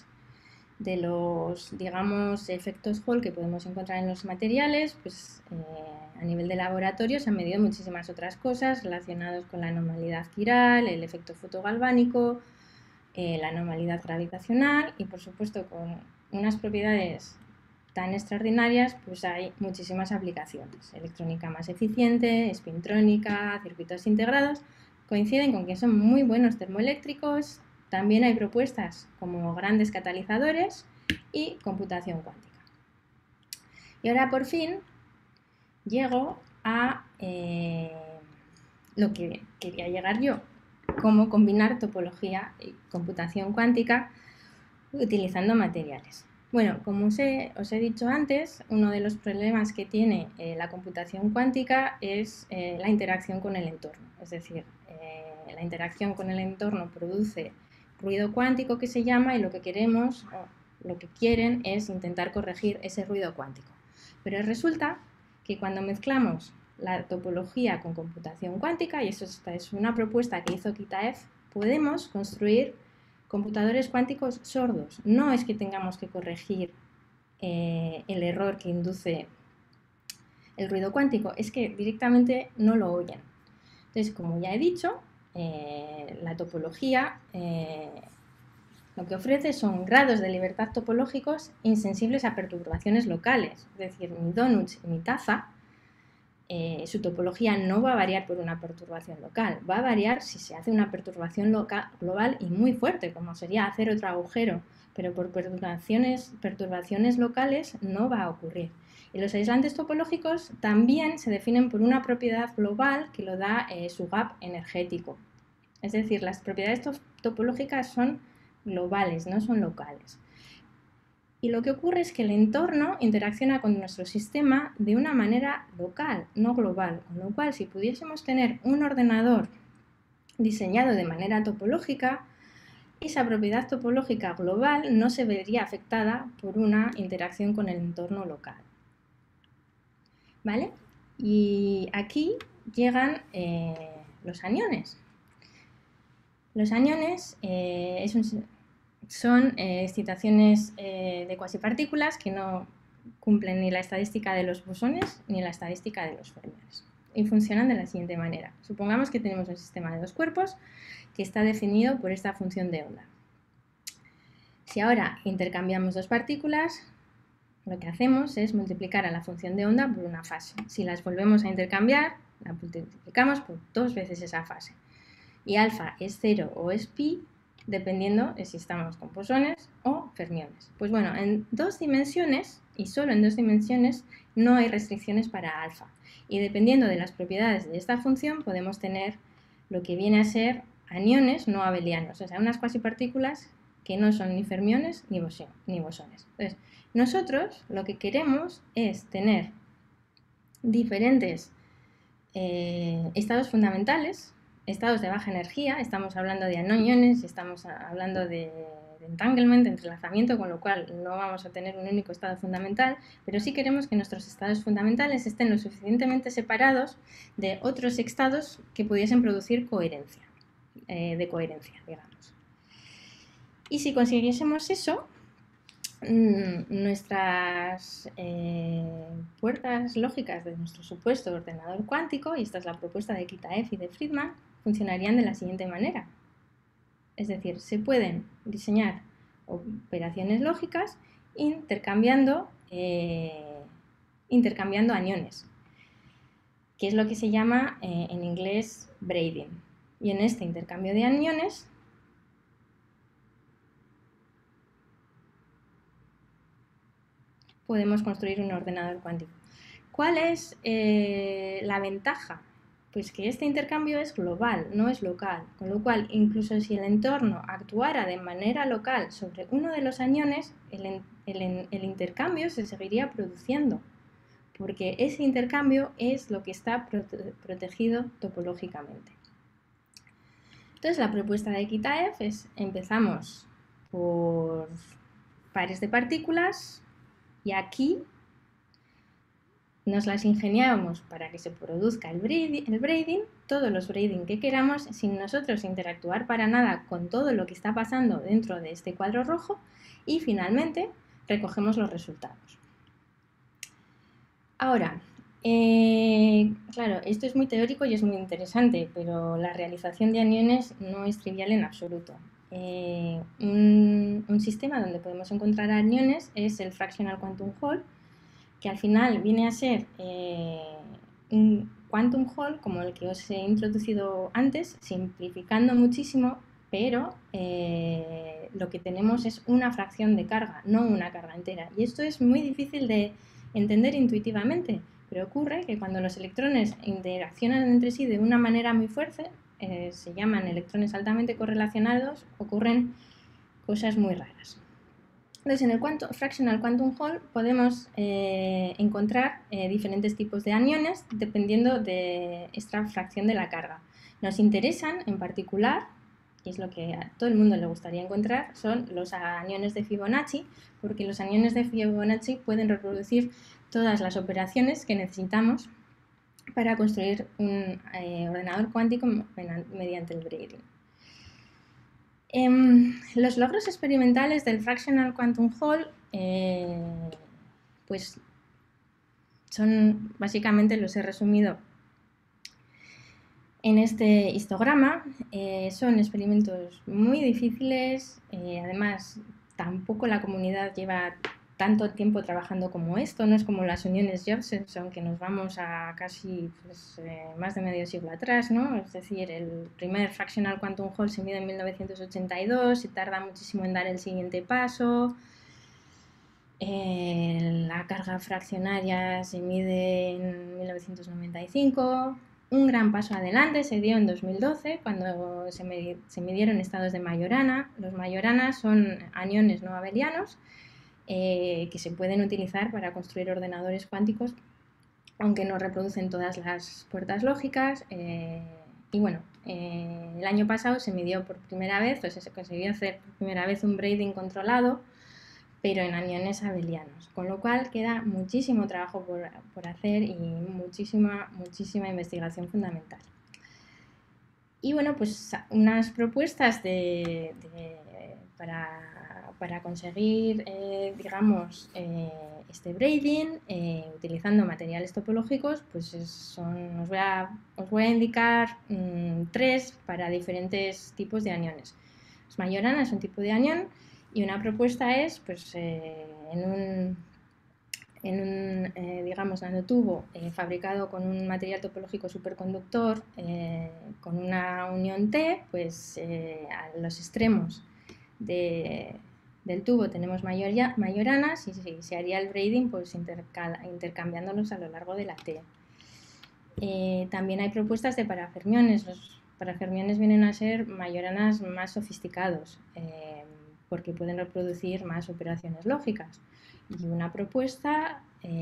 digamos, efectos Hall que podemos encontrar en los materiales, pues a nivel de laboratorio se han medido muchísimas otras cosas relacionadas con la anormalidad quiral, el efecto fotogalvánico, la anormalidad gravitacional y, por supuesto, con unas propiedades tan extraordinarias, pues hay muchísimas aplicaciones. Electrónica más eficiente, espintrónica, circuitos integrados, coinciden con que son muy buenos termoeléctricos. También hay propuestas como grandes catalizadores y computación cuántica. Y ahora por fin llego a lo que quería llegar yo, cómo combinar topología y computación cuántica utilizando materiales. Bueno, como os he dicho antes, uno de los problemas que tiene la computación cuántica es la interacción con el entorno. Es decir, la interacción con el entorno produce ruido cuántico, que se llama, y lo que queremos, o lo que quieren, es intentar corregir ese ruido cuántico. Pero resulta que cuando mezclamos la topología con computación cuántica, y esta es una propuesta que hizo Kitaev, podemos construir computadores cuánticos sordos. No es que tengamos que corregir el error que induce el ruido cuántico, es que directamente no lo oyen. Entonces, como ya he dicho, la topología lo que ofrece son grados de libertad topológicos insensibles a perturbaciones locales. Es decir, mi donut y mi taza su topología no va a variar por una perturbación local, va a variar si se hace una perturbación global y muy fuerte, como sería hacer otro agujero, pero por perturbaciones locales no va a ocurrir. Y los aislantes topológicos también se definen por una propiedad global que lo da su gap energético. Es decir, las propiedades topológicas son globales, no son locales. Y lo que ocurre es que el entorno interacciona con nuestro sistema de una manera local, no global. Con lo cual, si pudiésemos tener un ordenador diseñado de manera topológica, esa propiedad topológica global no se vería afectada por una interacción con el entorno local. ¿Vale? Y aquí llegan los aniones. Los aniones son excitaciones de cuasipartículas que no cumplen ni la estadística de los bosones ni la estadística de los fermiones. Y funcionan de la siguiente manera. Supongamos que tenemos un sistema de dos cuerpos que está definido por esta función de onda. Si ahora intercambiamos dos partículas, lo que hacemos es multiplicar a la función de onda por una fase. Si las volvemos a intercambiar, la multiplicamos por 2 veces esa fase. Y alfa es 0 o es pi, dependiendo de si estamos con bosones o fermiones. Pues bueno, en 2 dimensiones, y solo en 2 dimensiones, no hay restricciones para alfa. Y dependiendo de las propiedades de esta función, podemos tener lo que viene a ser aniones no abelianos, o sea, unas cuasipartículas que no son ni fermiones ni bosones. Entonces, nosotros lo que queremos es tener diferentes estados fundamentales, estados de baja energía, estamos hablando de aniones, estamos hablando de entanglement, de entrelazamiento, con lo cual no vamos a tener un único estado fundamental, pero sí queremos que nuestros estados fundamentales estén lo suficientemente separados de otros estados que pudiesen producir coherencia, digamos. Y si consiguiésemos eso, nuestras puertas lógicas de nuestro supuesto ordenador cuántico, y esta es la propuesta de Kitaev y de Friedman, funcionarían de la siguiente manera. Es decir, se pueden diseñar operaciones lógicas intercambiando aniones, que es lo que se llama en inglés braiding. Y en este intercambio de aniones podemos construir un ordenador cuántico. ¿Cuál es la ventaja? Pues que este intercambio es global, no es local, con lo cual incluso si el entorno actuara de manera local sobre uno de los aniones, el intercambio se seguiría produciendo, porque ese intercambio es lo que está protegido topológicamente. Entonces la propuesta de Kitaev es: empezamos por pares de partículas y aquí nos las ingeniamos para que se produzca el braiding, todos los braiding que queramos, sin nosotros interactuar para nada con todo lo que está pasando dentro de este cuadro rojo, y finalmente recogemos los resultados. Ahora, claro, esto es muy teórico y es muy interesante, pero la realización de aniones no es trivial en absoluto. Un sistema donde podemos encontrar aniones es el Fractional Quantum Hall, que al final viene a ser un quantum hall como el que os he introducido antes, simplificando muchísimo, pero lo que tenemos es una fracción de carga, no una carga entera. Y esto es muy difícil de entender intuitivamente, pero ocurre que cuando los electrones interaccionan entre sí de una manera muy fuerte, se llaman electrones altamente correlacionados, ocurren cosas muy raras. Entonces, en el Fractional Quantum Hall podemos encontrar diferentes tipos de aniones dependiendo de esta fracción de la carga. Nos interesan en particular, y es lo que a todo el mundo le gustaría encontrar, son los aniones de Fibonacci, porque los aniones de Fibonacci pueden reproducir todas las operaciones que necesitamos para construir un ordenador cuántico mediante el braiding. Los logros experimentales del Fractional Quantum Hall pues son, básicamente los he resumido en este histograma. Son experimentos muy difíciles, además tampoco la comunidad lleva tanto tiempo trabajando como esto, no es como las uniones Josephson, que nos vamos a casi pues, más de medio siglo atrás, ¿no? Es decir, el primer fractional quantum Hall se mide en 1982 y tarda muchísimo en dar el siguiente paso. La carga fraccionaria se mide en 1995. Un gran paso adelante se dio en 2012 cuando se midieron estados de Majorana. Los Majoranas son aniones no abelianos que se pueden utilizar para construir ordenadores cuánticos, aunque no reproducen todas las puertas lógicas. Y bueno, el año pasado se midió por primera vez, o sea, se consiguió hacer por primera vez un braiding controlado, pero en aniones abelianos, con lo cual queda muchísimo trabajo por hacer y muchísima investigación fundamental. Y bueno, pues unas propuestas para conseguir, digamos, este braiding utilizando materiales topológicos, pues os voy a indicar 3 para diferentes tipos de aniones. Majorana es un tipo de anión y una propuesta es, pues, en un digamos, nanotubo fabricado con un material topológico superconductor con una unión T, pues a los extremos del tubo tenemos mayoranas y se haría el braiding pues intercambiándolos a lo largo de la T. También hay propuestas de parafermiones. Los parafermiones vienen a ser mayoranas más sofisticados porque pueden reproducir más operaciones lógicas. Y una propuesta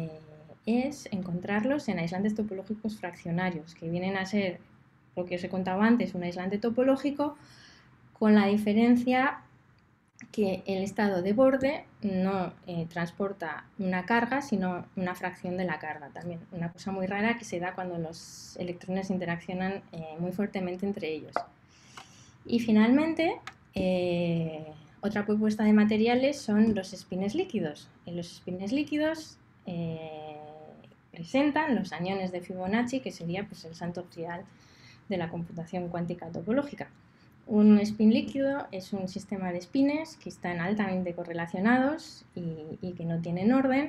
es encontrarlos en aislantes topológicos fraccionarios, que vienen a ser, lo que os he contado antes, un aislante topológico, con la diferencia que el estado de borde no transporta una carga, sino una fracción de la carga. También una cosa muy rara que se da cuando los electrones interaccionan muy fuertemente entre ellos. Y finalmente, otra propuesta de materiales son los spines líquidos. Los spines líquidos presentan los aniones de Fibonacci, que sería pues, el santo grial de la computación cuántica topológica. Un spin líquido es un sistema de spines que están altamente correlacionados y que no tienen orden,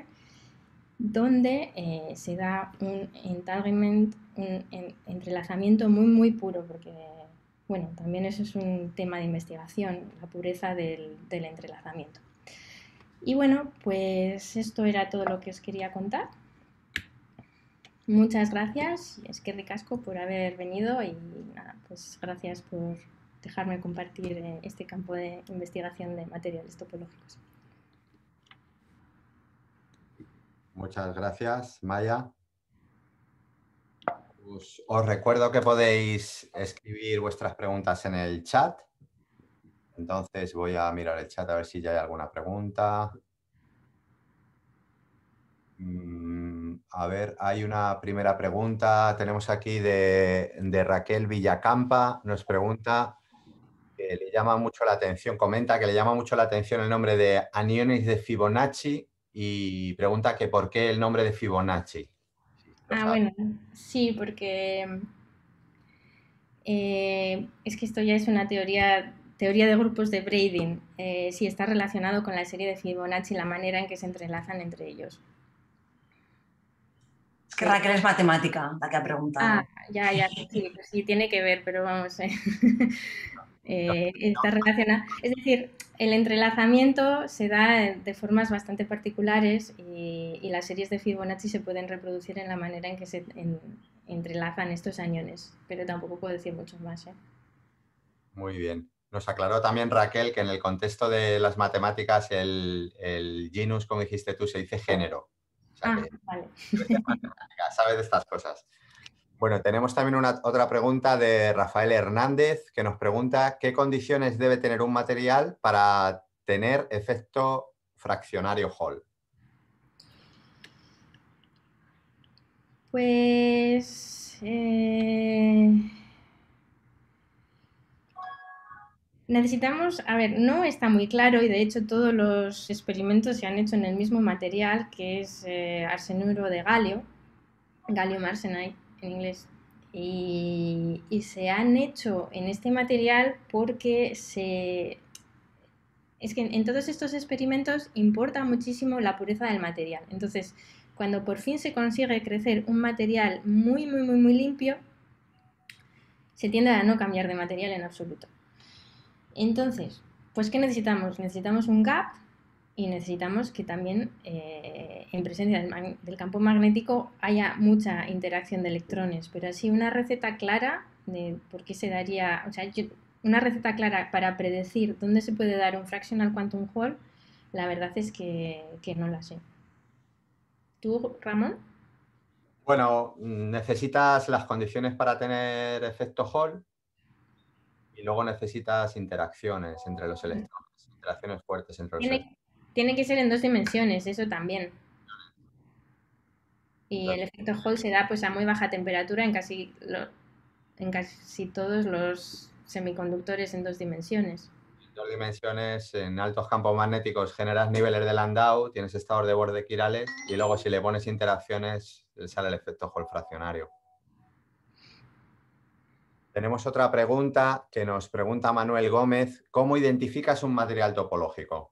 donde se da un entanglement, un entrelazamiento muy puro, porque bueno, también eso es un tema de investigación, la pureza del entrelazamiento. Y bueno, pues esto era todo lo que os quería contar. Muchas gracias, es que ricasco por haber venido y nada, pues gracias por dejarme compartir este campo de investigación de materiales topológicos. Muchas gracias, Maya. Os recuerdo que podéis escribir vuestras preguntas en el chat. Entonces voy a mirar el chat a ver si ya hay alguna pregunta. A ver, hay una primera pregunta. Tenemos aquí de Raquel Villacampa. Nos pregunta que le llama mucho la atención, comenta que le llama mucho la atención el nombre de aniones de Fibonacci y pregunta que por qué el nombre de Fibonacci. Bueno, sí, porque es que esto ya es una teoría de grupos de braiding. Sí, está relacionado con la serie de Fibonacci, la manera en que se entrelazan entre ellos. Es que Raquel es matemática, la que ha preguntado. Ya, sí, tiene que ver, pero vamos, está relacionado. Es decir, el entrelazamiento se da de formas bastante particulares y las series de Fibonacci se pueden reproducir en la manera en que se entrelazan estos aniones, pero tampoco puedo decir mucho más. Muy bien. Nos aclaró también Raquel que en el contexto de las matemáticas el genus, como dijiste tú, se dice género. O sea que vale. sabe de estas cosas. Bueno, tenemos también otra pregunta de Rafael Hernández que nos pregunta ¿qué condiciones debe tener un material para tener efecto fraccionario Hall? Pues necesitamos, a ver, no está muy claro y de hecho todos los experimentos se han hecho en el mismo material que es arsenuro de galio, gallium arsenide en inglés, y se han hecho en este material porque es que en todos estos experimentos importa muchísimo la pureza del material. Entonces, cuando por fin se consigue crecer un material muy, muy, muy, muy limpio, se tiende a no cambiar de material en absoluto. Entonces, pues ¿qué necesitamos? Necesitamos un gap y necesitamos que también en presencia del campo magnético haya mucha interacción de electrones, pero así una receta clara de por qué se daría, o sea, una receta clara para predecir dónde se puede dar un fractional quantum Hall, la verdad es que no la sé. ¿Tú, Ramón? Bueno, necesitas las condiciones para tener efecto Hall y luego necesitas interacciones entre los electrones, interacciones fuertes entre los electrones. Tiene que ser en 2 dimensiones, eso también. Y el efecto Hall se da pues a muy baja temperatura en casi todos los semiconductores en 2 dimensiones. En 2 dimensiones, en altos campos magnéticos generas niveles de Landau, tienes estados de borde quirales y luego si le pones interacciones sale el efecto Hall fraccionario. Tenemos otra pregunta que nos pregunta Manuel Gómez. ¿Cómo identificas un material topológico?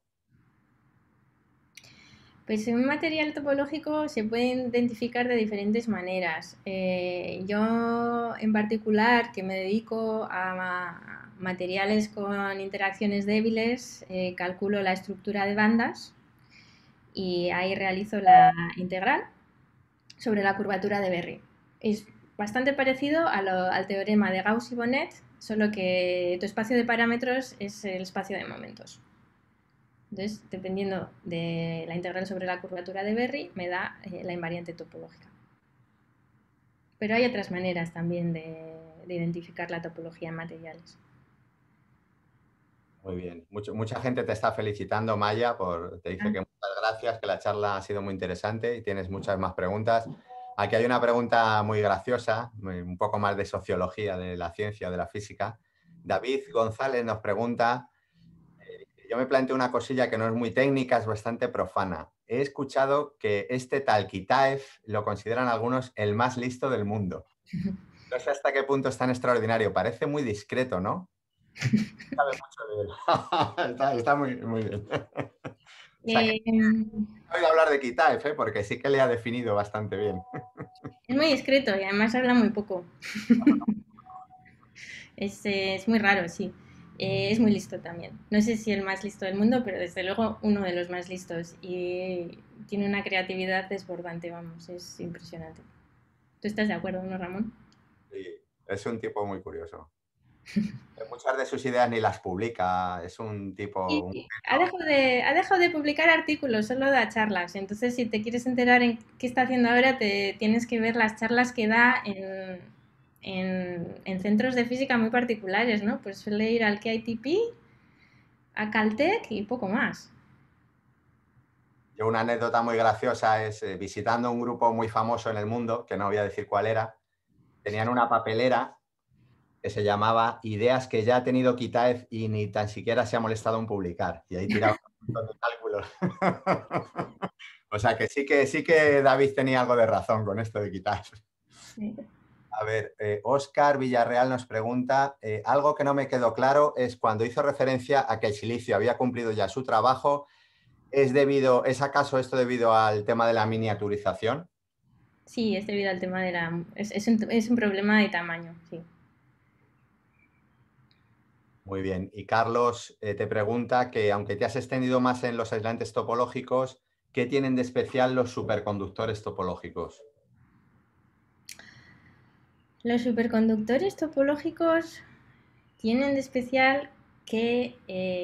Pues un material topológico se puede identificar de diferentes maneras. Yo en particular, que me dedico a materiales con interacciones débiles, calculo la estructura de bandas y ahí realizo la integral sobre la curvatura de Berry. Es bastante parecido al teorema de Gauss y Bonnet, solo que tu espacio de parámetros es el espacio de momentos. Entonces, dependiendo de la integral sobre la curvatura de Berry, me da la invariante topológica. Pero hay otras maneras también de identificar la topología en materiales. Muy bien. Mucha gente te está felicitando, Maya, te dice que muchas gracias, que la charla ha sido muy interesante y tienes muchas más preguntas. Aquí hay una pregunta muy graciosa, un poco más de sociología de la ciencia, de la física. David González nos pregunta, yo me planteo una cosilla que no es muy técnica, es bastante profana. He escuchado que este tal Kitaev lo consideran algunos el más listo del mundo. No sé hasta qué punto es tan extraordinario. Parece muy discreto, ¿no? Sabe mucho de él. Está muy, muy bien. O sea, que he oído hablar de Kitaev, ¿eh? Porque sí que le ha definido bastante bien. Es muy discreto y además habla muy poco. Es muy raro, sí. Es muy listo también. No sé si el más listo del mundo, pero desde luego uno de los más listos. Y tiene una creatividad desbordante, vamos, es impresionante. ¿Tú estás de acuerdo, no, Ramón? Sí, es un tipo muy curioso. Muchas de sus ideas ni las publica. Es un tipo... Y ha dejado de publicar artículos, solo da charlas. Entonces, si te quieres enterar en qué está haciendo ahora, te tienes que ver las charlas que da en centros de física muy particulares, ¿no? Pues suele ir al KITP, a Caltech y poco más. Yo una anécdota muy graciosa es visitando un grupo muy famoso en el mundo, que no voy a decir cuál era, tenían una papelera que se llamaba Ideas que ya ha tenido Kitaev y ni tan siquiera se ha molestado en publicar. Y ahí tiraban un montón de cálculos. O sea que sí que David tenía algo de razón con esto de Kitaev. Sí. A ver, Óscar Villarreal nos pregunta, algo que no me quedó claro es cuando hizo referencia a que el silicio había cumplido ya su trabajo, ¿es acaso esto debido al tema de la miniaturización? Sí, es debido al tema de la... Es un problema de tamaño, sí. Muy bien. Y Carlos te pregunta que, aunque te has extendido más en los aislantes topológicos, ¿qué tienen de especial los superconductores topológicos? Los superconductores topológicos tienen de especial que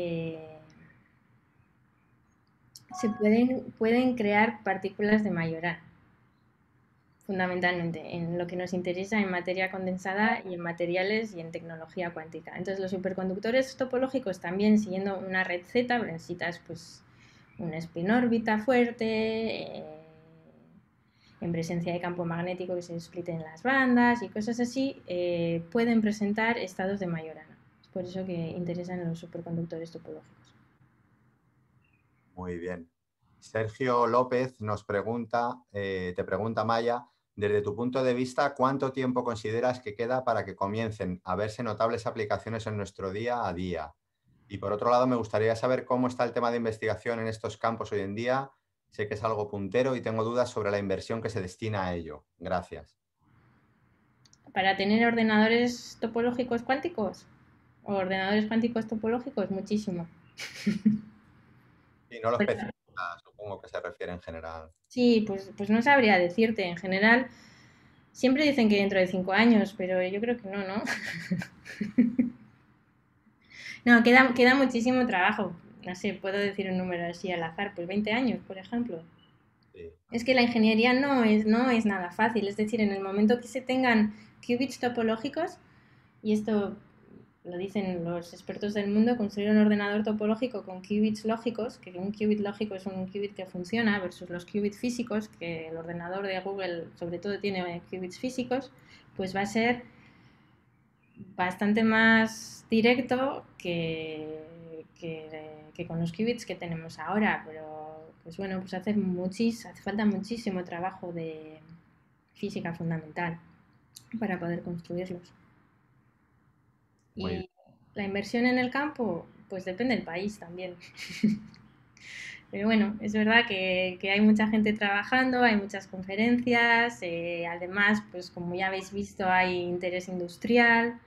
pueden crear partículas de Majorana, fundamentalmente, en lo que nos interesa en materia condensada y en materiales y en tecnología cuántica. Entonces, los superconductores topológicos también, siguiendo una red Z, necesitas pues una spin órbita fuerte, en presencia de campo magnético que se spliten las bandas y cosas así, pueden presentar estados de Majorana. Es por eso que interesan los superconductores topológicos. Muy bien. Sergio López nos pregunta, te pregunta Maya, desde tu punto de vista, ¿cuánto tiempo consideras que queda para que comiencen a verse notables aplicaciones en nuestro día a día? Y por otro lado, me gustaría saber cómo está el tema de investigación en estos campos hoy en día. Sé que es algo puntero y tengo dudas sobre la inversión que se destina a ello. Gracias. Para tener ordenadores topológicos cuánticos o ordenadores cuánticos topológicos, muchísimo. Y no lo Pues, especifica, supongo que se refiere en general. sí, pues no sabría decirte. En general, siempre dicen que dentro de 5 años, pero yo creo que no, ¿no? No, queda muchísimo trabajo. No sé, puedo decir un número así al azar, pues 20 años, por ejemplo. Sí. Es que la ingeniería no es nada fácil. Es decir, en el momento que se tengan qubits topológicos, y esto lo dicen los expertos del mundo, construir un ordenador topológico con qubits lógicos, que un qubit lógico es un qubit que funciona, versus los qubits físicos, que el ordenador de Google sobre todo tiene qubits físicos, pues va a ser bastante más directo que con los qubits que tenemos ahora, pero pues bueno, pues hace falta muchísimo trabajo de física fundamental para poder construirlos. Muy bien. Y la inversión en el campo, pues depende del país también. Pero bueno, es verdad que hay mucha gente trabajando, hay muchas conferencias, además, pues como ya habéis visto, hay interés industrial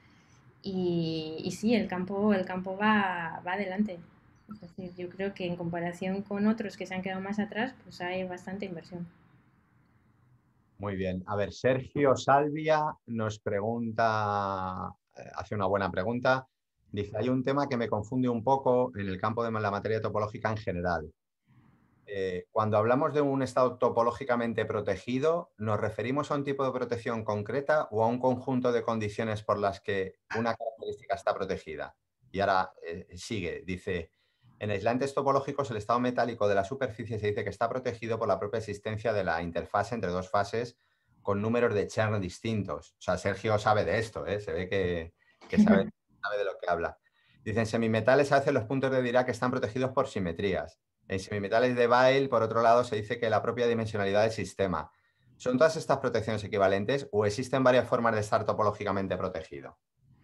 y sí, el campo va adelante. Es decir, yo creo que en comparación con otros que se han quedado más atrás, pues hay bastante inversión. Muy bien. A ver, Sergio Salvia nos pregunta, hace una buena pregunta. Dice, hay un tema que me confunde un poco en el campo de la materia topológica en general. Cuando hablamos de un estado topológicamente protegido, ¿nos referimos a un tipo de protección concreta o a un conjunto de condiciones por las que una característica está protegida? Y ahora sigue, dice, en aislantes topológicos el estado metálico de la superficie se dice que está protegido por la propia existencia de la interfase entre dos fases con números de Chern distintos. O sea, Sergio sabe de esto, ¿eh? Se ve que sabe de lo que habla. Dicen, semimetales a veces los puntos de Dirac están protegidos por simetrías. En semimetales de Weil, por otro lado, se dice que la propia dimensionalidad del sistema. ¿Son todas estas protecciones equivalentes o existen varias formas de estar topológicamente protegido?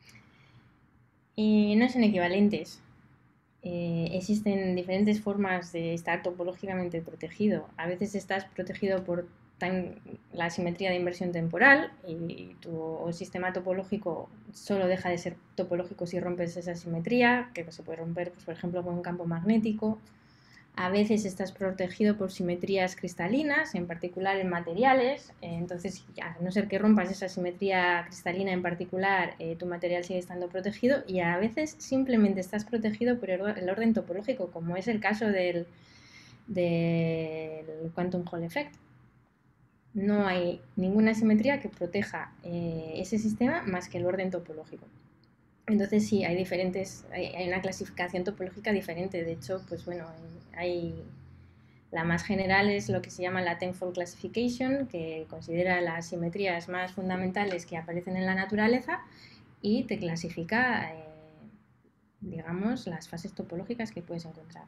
Y no son equivalentes. Existen diferentes formas de estar topológicamente protegido. A veces estás protegido por la simetría de inversión temporal y tu sistema topológico solo deja de ser topológico si rompes esa simetría, que se puede romper, pues, por ejemplo, con un campo magnético. A veces estás protegido por simetrías cristalinas, en particular en materiales. Entonces, a no ser que rompas esa simetría cristalina en particular, tu material sigue estando protegido. Y a veces simplemente estás protegido por el orden topológico, como es el caso del Quantum Hall Effect. No hay ninguna simetría que proteja ese sistema más que el orden topológico. Entonces sí, hay una clasificación topológica diferente. De hecho, pues bueno, la más general es lo que se llama la Tenfold Classification, que considera las simetrías más fundamentales que aparecen en la naturaleza y te clasifica, digamos, las fases topológicas que puedes encontrar.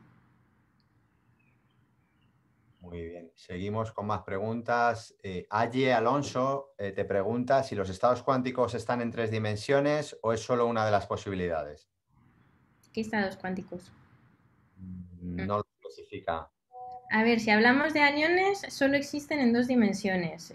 Muy bien. Seguimos con más preguntas. Aye Alonso te pregunta si los estados cuánticos están en 3 dimensiones o es solo una de las posibilidades. ¿Qué estados cuánticos? No lo especifica. A ver, si hablamos de aniones, solo existen en 2 dimensiones.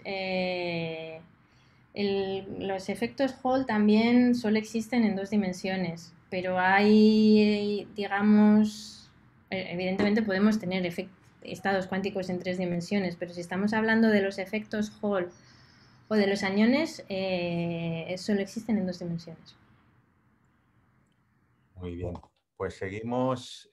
Los efectos Hall también solo existen en 2 dimensiones, pero hay, digamos, evidentemente podemos tener estados cuánticos en 3 dimensiones, pero si estamos hablando de los efectos Hall o de los aniones, solo existen en 2 dimensiones. Muy bien. Pues seguimos.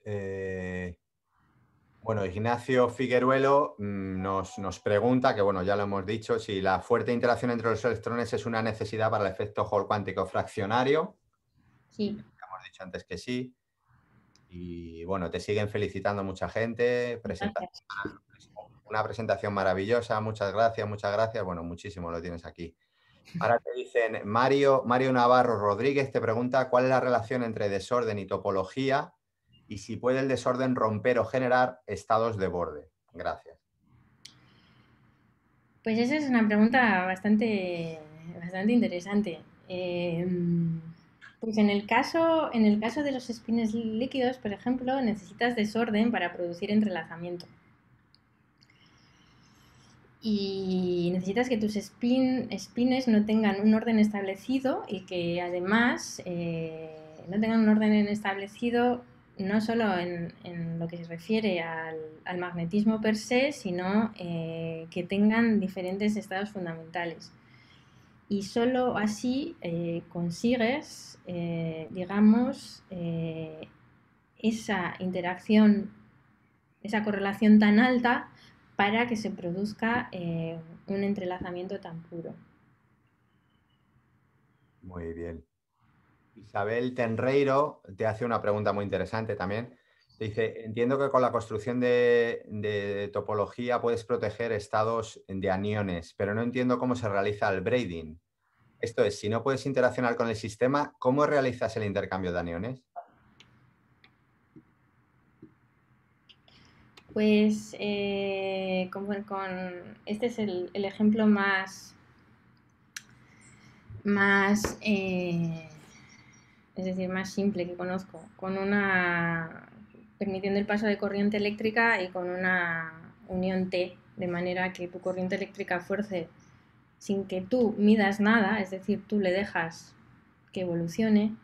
Bueno, Ignacio Figueruelo nos pregunta, que bueno, ya lo hemos dicho, si la fuerte interacción entre los electrones es una necesidad para el efecto Hall cuántico fraccionario. Sí, Hemos dicho antes que sí. Y bueno, te siguen felicitando mucha gente. gracias. Una presentación maravillosa. Muchas gracias, muchas gracias. Bueno, muchísimo lo tienes aquí. Ahora te dicen, Mario Navarro Rodríguez te pregunta cuál es la relación entre desorden y topología y si puede el desorden romper o generar estados de borde. Gracias. Pues esa es una pregunta bastante interesante. Pues en el caso de los spins líquidos, por ejemplo, necesitas desorden para producir entrelazamiento. Y necesitas que tus spines no tengan un orden establecido y que además no tengan un orden establecido no solo en lo que se refiere al magnetismo per se, sino que tengan diferentes estados fundamentales. Y solo así consigues, digamos, esa interacción, esa correlación tan alta para que se produzca un entrelazamiento tan puro. Muy bien. Isabel Tenreiro te hace una pregunta muy interesante también. Te dice, entiendo que con la construcción de topología puedes proteger estados de aniones, pero no entiendo cómo se realiza el braiding. Esto es, si no puedes interaccionar con el sistema, ¿cómo realizas el intercambio de aniones? Pues este es el ejemplo es decir, más simple que conozco, permitiendo el paso de corriente eléctrica y con una unión T, de manera que tu corriente eléctrica fuerce sin que tú midas nada, es decir, tú le dejas que evolucione,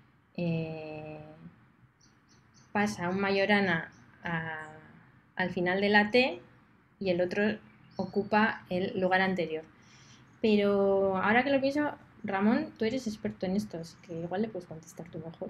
pasa un Majorana al final de la T y el otro ocupa el lugar anterior. Pero ahora que lo pienso, Ramón, tú eres experto en esto, así que igual le puedes contestar tú mejor.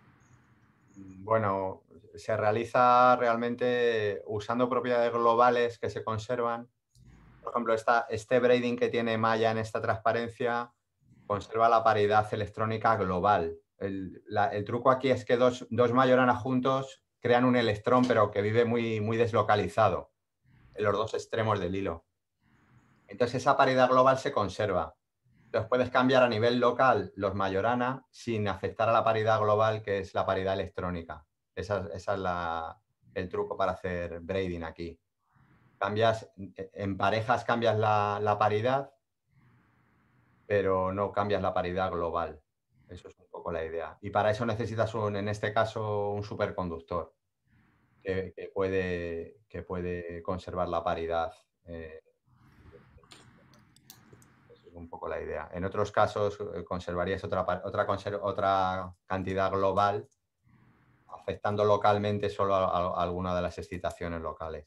Bueno, se realiza realmente usando propiedades globales que se conservan. Por ejemplo, este braiding que tiene Maya en esta transparencia conserva la paridad electrónica global. El truco aquí es que dos Majoranas juntos crean un electrón, pero que vive muy, muy deslocalizado en los dos extremos del hilo. Entonces esa paridad global se conserva. Entonces puedes cambiar a nivel local los Majorana sin afectar a la paridad global, que es la paridad electrónica. Esa es el truco para hacer braiding aquí. En parejas cambias la paridad, pero no cambias la paridad global. Eso es un poco la idea. Y para eso necesitas, en este caso, un superconductor que puede conservar la paridad. Eso es un poco la idea. En otros casos, conservarías otra cantidad global, afectando localmente solo a alguna de las excitaciones locales.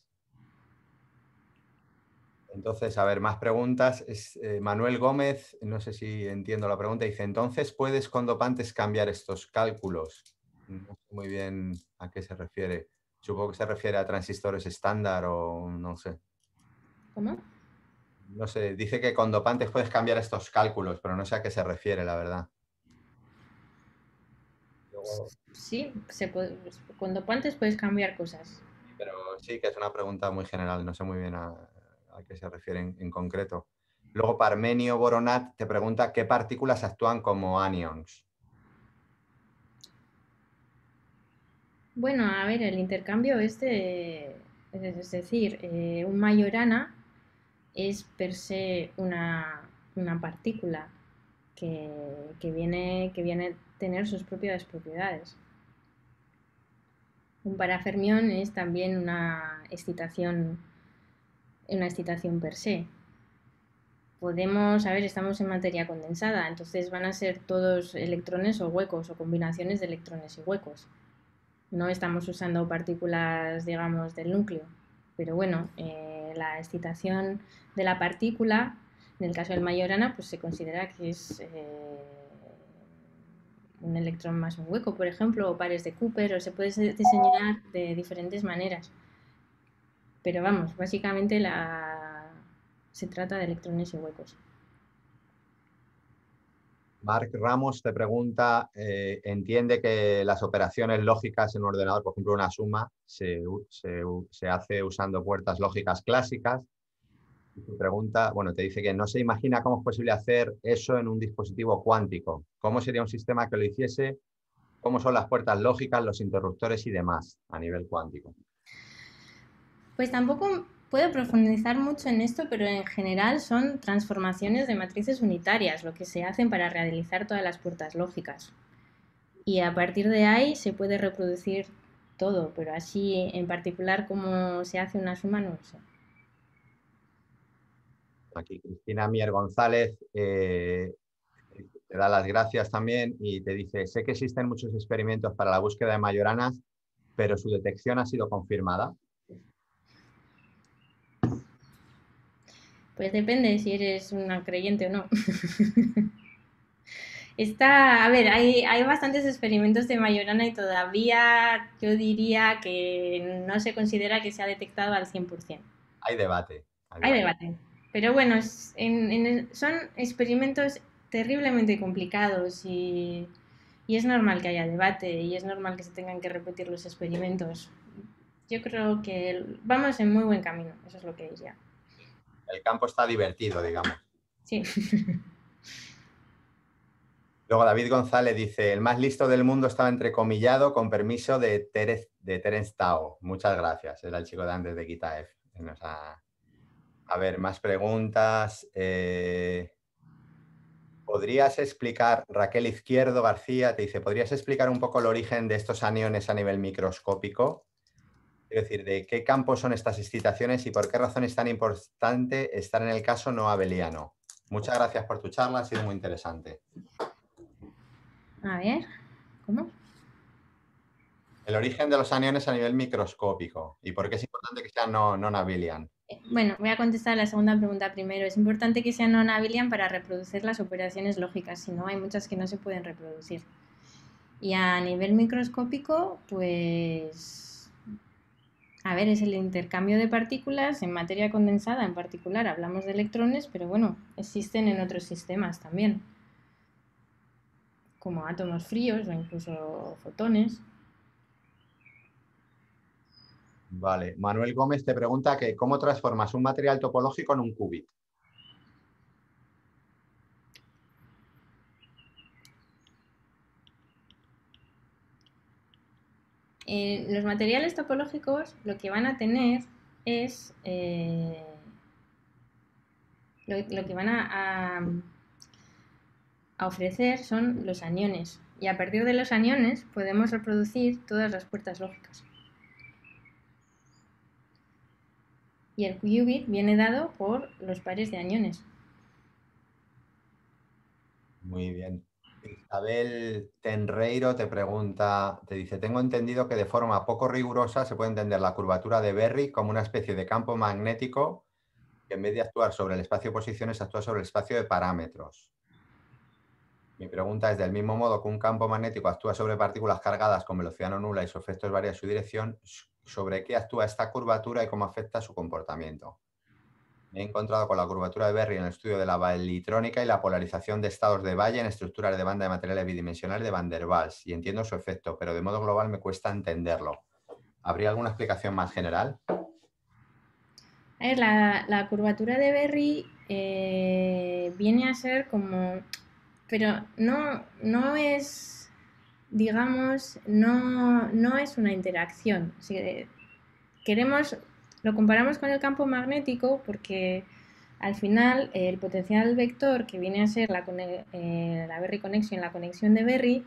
Entonces, a ver, más preguntas. Manuel Gómez, no sé si entiendo la pregunta, dice, entonces, ¿puedes con dopantes cambiar estos cálculos? No sé muy bien a qué se refiere. Supongo que se refiere a transistores estándar o no sé. ¿Cómo? No sé, dice que con dopantes puedes cambiar estos cálculos, pero no sé a qué se refiere, la verdad. Luego, Sí, con dopantes puedes cambiar cosas. pero sí que es una pregunta muy general, no sé muy bien a qué se refiere en concreto. Luego, Parmenio Boronat te pregunta qué partículas actúan como anions. Bueno, a ver, el intercambio es decir, un Majorana es per se una partícula que viene a tener sus propias propiedades. Un parafermión es también una excitación per se. Estamos en materia condensada, entonces van a ser todos electrones o huecos o combinaciones de electrones y huecos. No estamos usando partículas, digamos, del núcleo. Pero bueno, la excitación de la partícula, en el caso del Majorana, pues se considera que es un electrón más un hueco, por ejemplo, o pares de Cooper, o se puede diseñar de diferentes maneras. Pero vamos, básicamente se trata de electrones y huecos. Marc Ramos te pregunta, entiende que las operaciones lógicas en un ordenador, por ejemplo una suma, se hace usando puertas lógicas clásicas. Y tu pregunta, bueno, te dice que no se imagina cómo es posible hacer eso en un dispositivo cuántico. ¿Cómo sería un sistema que lo hiciese? ¿Cómo son las puertas lógicas, los interruptores y demás a nivel cuántico? Pues tampoco puedo profundizar mucho en esto, pero en general son transformaciones de matrices unitarias lo que se hacen para realizar todas las puertas lógicas. y a partir de ahí se puede reproducir todo, pero así en particular cómo se hace una suma no lo sé. Aquí Cristina Mier González te da las gracias también y te dice, sé que existen muchos experimentos para la búsqueda de mayoranas, pero su detección ha sido confirmada. Pues depende si eres una creyente o no. Está, a ver, hay bastantes experimentos de Majorana y todavía yo diría que no se considera que se ha detectado al 100%. Hay debate. Hay Hay debate. debate. Pero bueno, son experimentos terriblemente complicados y es normal que haya debate y es normal que se tengan que repetir los experimentos. Yo creo que vamos en muy buen camino, eso es lo que diría. El campo está divertido, digamos. Sí. Luego David González dice, el más listo del mundo estaba entrecomillado con permiso de Terence Tao. Muchas gracias. Era el chico de antes de Kitaev. A ver, más preguntas. ¿Podrías explicar, Raquel Izquierdo García te dice, ¿podrías explicar un poco el origen de estos aniones a nivel microscópico? Es decir, ¿de qué campo son estas excitaciones y por qué razón es tan importante estar en el caso no abeliano? Muchas gracias por tu charla, ha sido muy interesante. A ver, ¿cómo? El origen de los aniones a nivel microscópico y por qué es importante que sean non-abelian. Bueno, voy a contestar la segunda pregunta primero. Es importante que sean non-abelian para reproducir las operaciones lógicas, si no hay muchas que no se pueden reproducir. Y a nivel microscópico, pues, a ver, es el intercambio de partículas en materia condensada en particular. Hablamos de electrones, pero bueno, existen en otros sistemas también, como átomos fríos o incluso fotones. Vale, Manuel Gómez te pregunta que ¿cómo transformas un material topológico en un qubit? Los materiales topológicos lo que van a tener es lo que van a ofrecer son los aniones y a partir de los aniones podemos reproducir todas las puertas lógicas. Y el qubit viene dado por los pares de aniones. Muy bien. Isabel Tenreiro te pregunta, te dice, tengo entendido que de forma poco rigurosa se puede entender la curvatura de Berry como una especie de campo magnético que en vez de actuar sobre el espacio de posiciones actúa sobre el espacio de parámetros. Mi pregunta es, del mismo modo que un campo magnético actúa sobre partículas cargadas con velocidad no nula y su efecto es variar su dirección, ¿sobre qué actúa esta curvatura y cómo afecta su comportamiento? Me he encontrado con la curvatura de Berry en el estudio de la baelitrónica y la polarización de estados de Baye en estructuras de banda de materiales bidimensionales de Van der Waals y entiendo su efecto, pero de modo global me cuesta entenderlo. ¿Habría alguna explicación más general? A ver, la curvatura de Berry viene a ser como... Pero no es, digamos, no es una interacción. Si queremos, lo comparamos con el campo magnético porque al final el potencial vector que viene a ser la Berry connection, la conexión de Berry,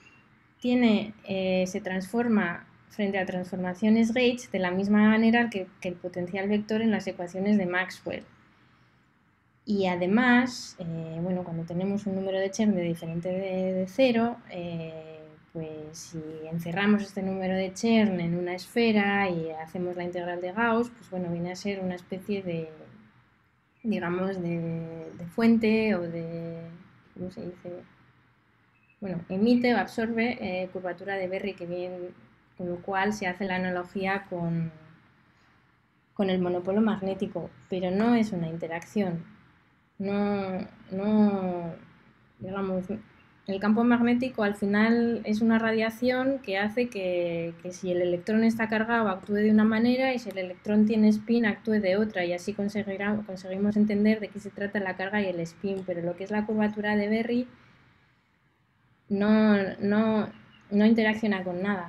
se transforma frente a transformaciones gauge de la misma manera que el potencial vector en las ecuaciones de Maxwell. Y además, bueno, cuando tenemos un número de Chern de diferente de 0, pues si encerramos este número de Chern en una esfera y hacemos la integral de Gauss, pues bueno, viene a ser una especie de, digamos, de fuente o de, ¿cómo se dice? Bueno, emite o absorbe curvatura de Berry, que bien, con lo cual se hace la analogía con el monopolo magnético, pero no es una interacción. No, digamos, el campo magnético al final es una radiación que hace que si el electrón está cargado actúe de una manera y si el electrón tiene spin actúe de otra y así conseguimos entender de qué se trata la carga y el spin, pero lo que es la curvatura de Berry no interacciona con nada.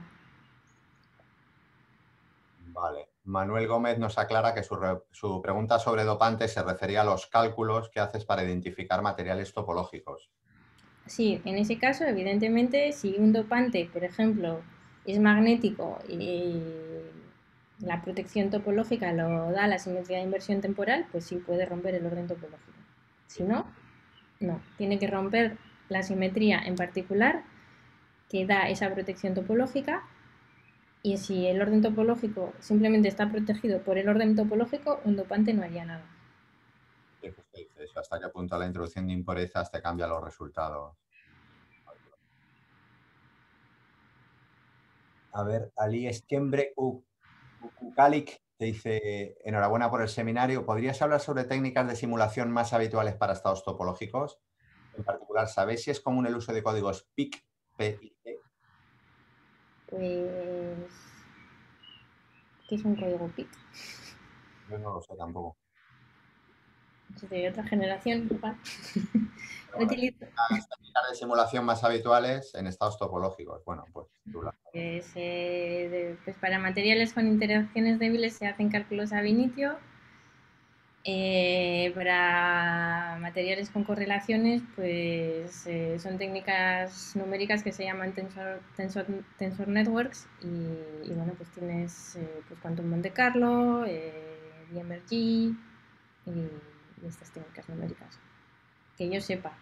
Vale. Manuel Gómez nos aclara que su pregunta sobre dopantes se refería a los cálculos que haces para identificar materiales topológicos. Sí, en ese caso, evidentemente, si un dopante, por ejemplo, es magnético y la protección topológica lo da la simetría de inversión temporal, pues sí puede romper el orden topológico. Si no, no. Tiene que romper la simetría en particular que da esa protección topológica, y si el orden topológico simplemente está protegido por el orden topológico, un dopante no haría nada. Sí, justo dice eso. ¿Hasta qué punto la introducción de impurezas te cambia los resultados? A ver, Ali Skembre Kukalik te dice, enhorabuena por el seminario. ¿Podrías hablar sobre técnicas de simulación más habituales para estados topológicos? En particular, ¿sabéis si es común el uso de códigos PIC, PIC? Pues, ¿qué es un código PIC? Yo no lo sé tampoco. Es de otra generación, igual. Pero bueno, Utilizo. las técnicas de simulación más habituales en estados topológicos. Bueno, pues tú las Pues, pues para materiales con interacciones débiles se hacen cálculos ab initio. Para materiales con correlaciones, pues son técnicas numéricas que se llaman tensor networks, y bueno, pues tienes pues Quantum Monte Carlo, DMRG y estas técnicas numéricas. Que yo sepa.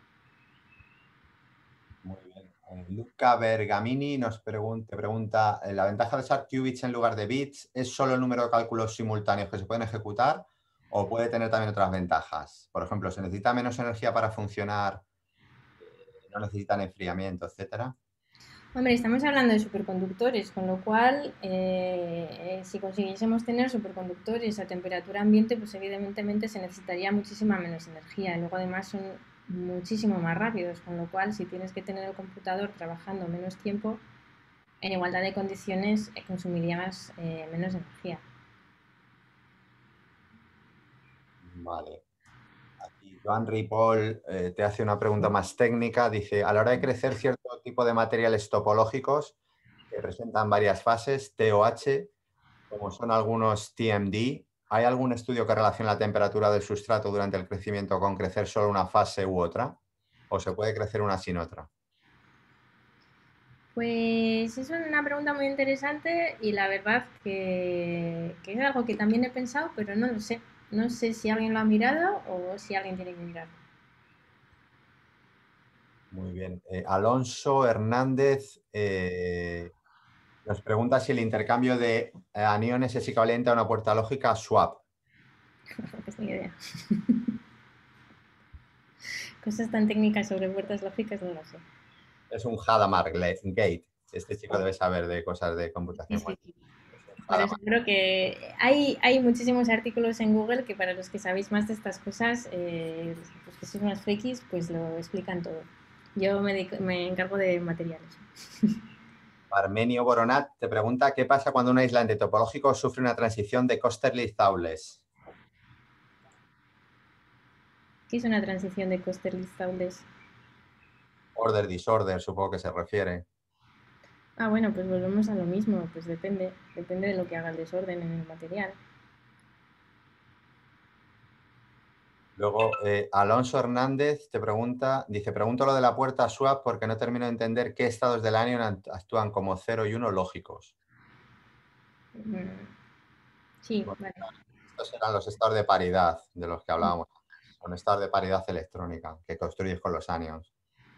Muy bien. Luca Bergamini te pregunta, ¿la ventaja de usar qubits en lugar de bits es solo el número de cálculos simultáneos que se pueden ejecutar o puede tener también otras ventajas? Por ejemplo, ¿se necesita menos energía para funcionar? ¿No necesitan enfriamiento, etcétera? Hombre, estamos hablando de superconductores, con lo cual, si consiguiésemos tener superconductores a temperatura ambiente, pues evidentemente se necesitaría muchísima menos energía. Y luego además son muchísimo más rápidos, con lo cual si tienes que tener el computador trabajando menos tiempo, en igualdad de condiciones consumiría menos energía. Vale. Aquí Joan Ripoll te hace una pregunta más técnica. Dice, a la hora de crecer cierto tipo de materiales topológicos que presentan varias fases, T o H, como son algunos TMD, ¿hay algún estudio que relacione la temperatura del sustrato durante el crecimiento con crecer solo una fase u otra? ¿O se puede crecer una sin otra? Pues es una pregunta muy interesante y la verdad que es algo que también he pensado, pero no lo sé. No sé si alguien lo ha mirado o si alguien tiene que mirarlo. Muy bien. Alonso Hernández nos pregunta si el intercambio de aniones es equivalente a una puerta lógica swap. Pues ni idea. Cosas tan técnicas sobre puertas lógicas no lo sé. Es un Hadamard Gate. Este chico debe saber de cosas de Sí, computación sí, cuántica. sí. Es un Pero Hadamard. seguro que hay muchísimos artículos en Google que para los que sabéis más de estas cosas, pues que sois más frikis, pues lo explican todo. Yo me encargo de materiales. Armenio Boronat te pregunta qué pasa cuando un aislante topológico sufre una transición de Costerly-Thouless. ¿Qué es una transición de Costerly-Thouless? Order disorder, supongo que se refiere. Ah, bueno, pues volvemos a lo mismo, pues depende de lo que haga el desorden en el material. Luego, Alonso Hernández te pregunta, dice, pregunto lo de la puerta swap porque no termino de entender qué estados del anion actúan como 0 y 1 lógicos. Mm, sí, Bueno, vale. estos eran los estados de paridad de los que hablábamos antes. Son estados de paridad electrónica que construyes con los anions.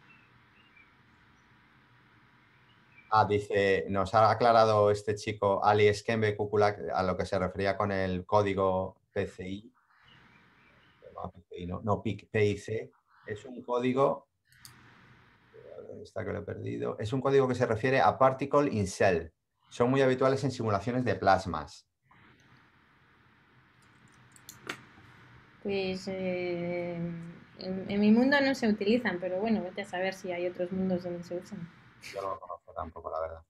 Dice, nos ha aclarado este chico Ali Skembe Kukulak a lo que se refería con el código PCI. No, PCI, no PIC, PIC. Es un código, ¿dónde está que lo he perdido? Es un código que se refiere a particle in cell. Son muy habituales en simulaciones de plasmas. Pues en mi mundo no se utilizan, pero bueno, vete a saber si hay otros mundos donde se usan. Yo no lo conozco tampoco, la verdad.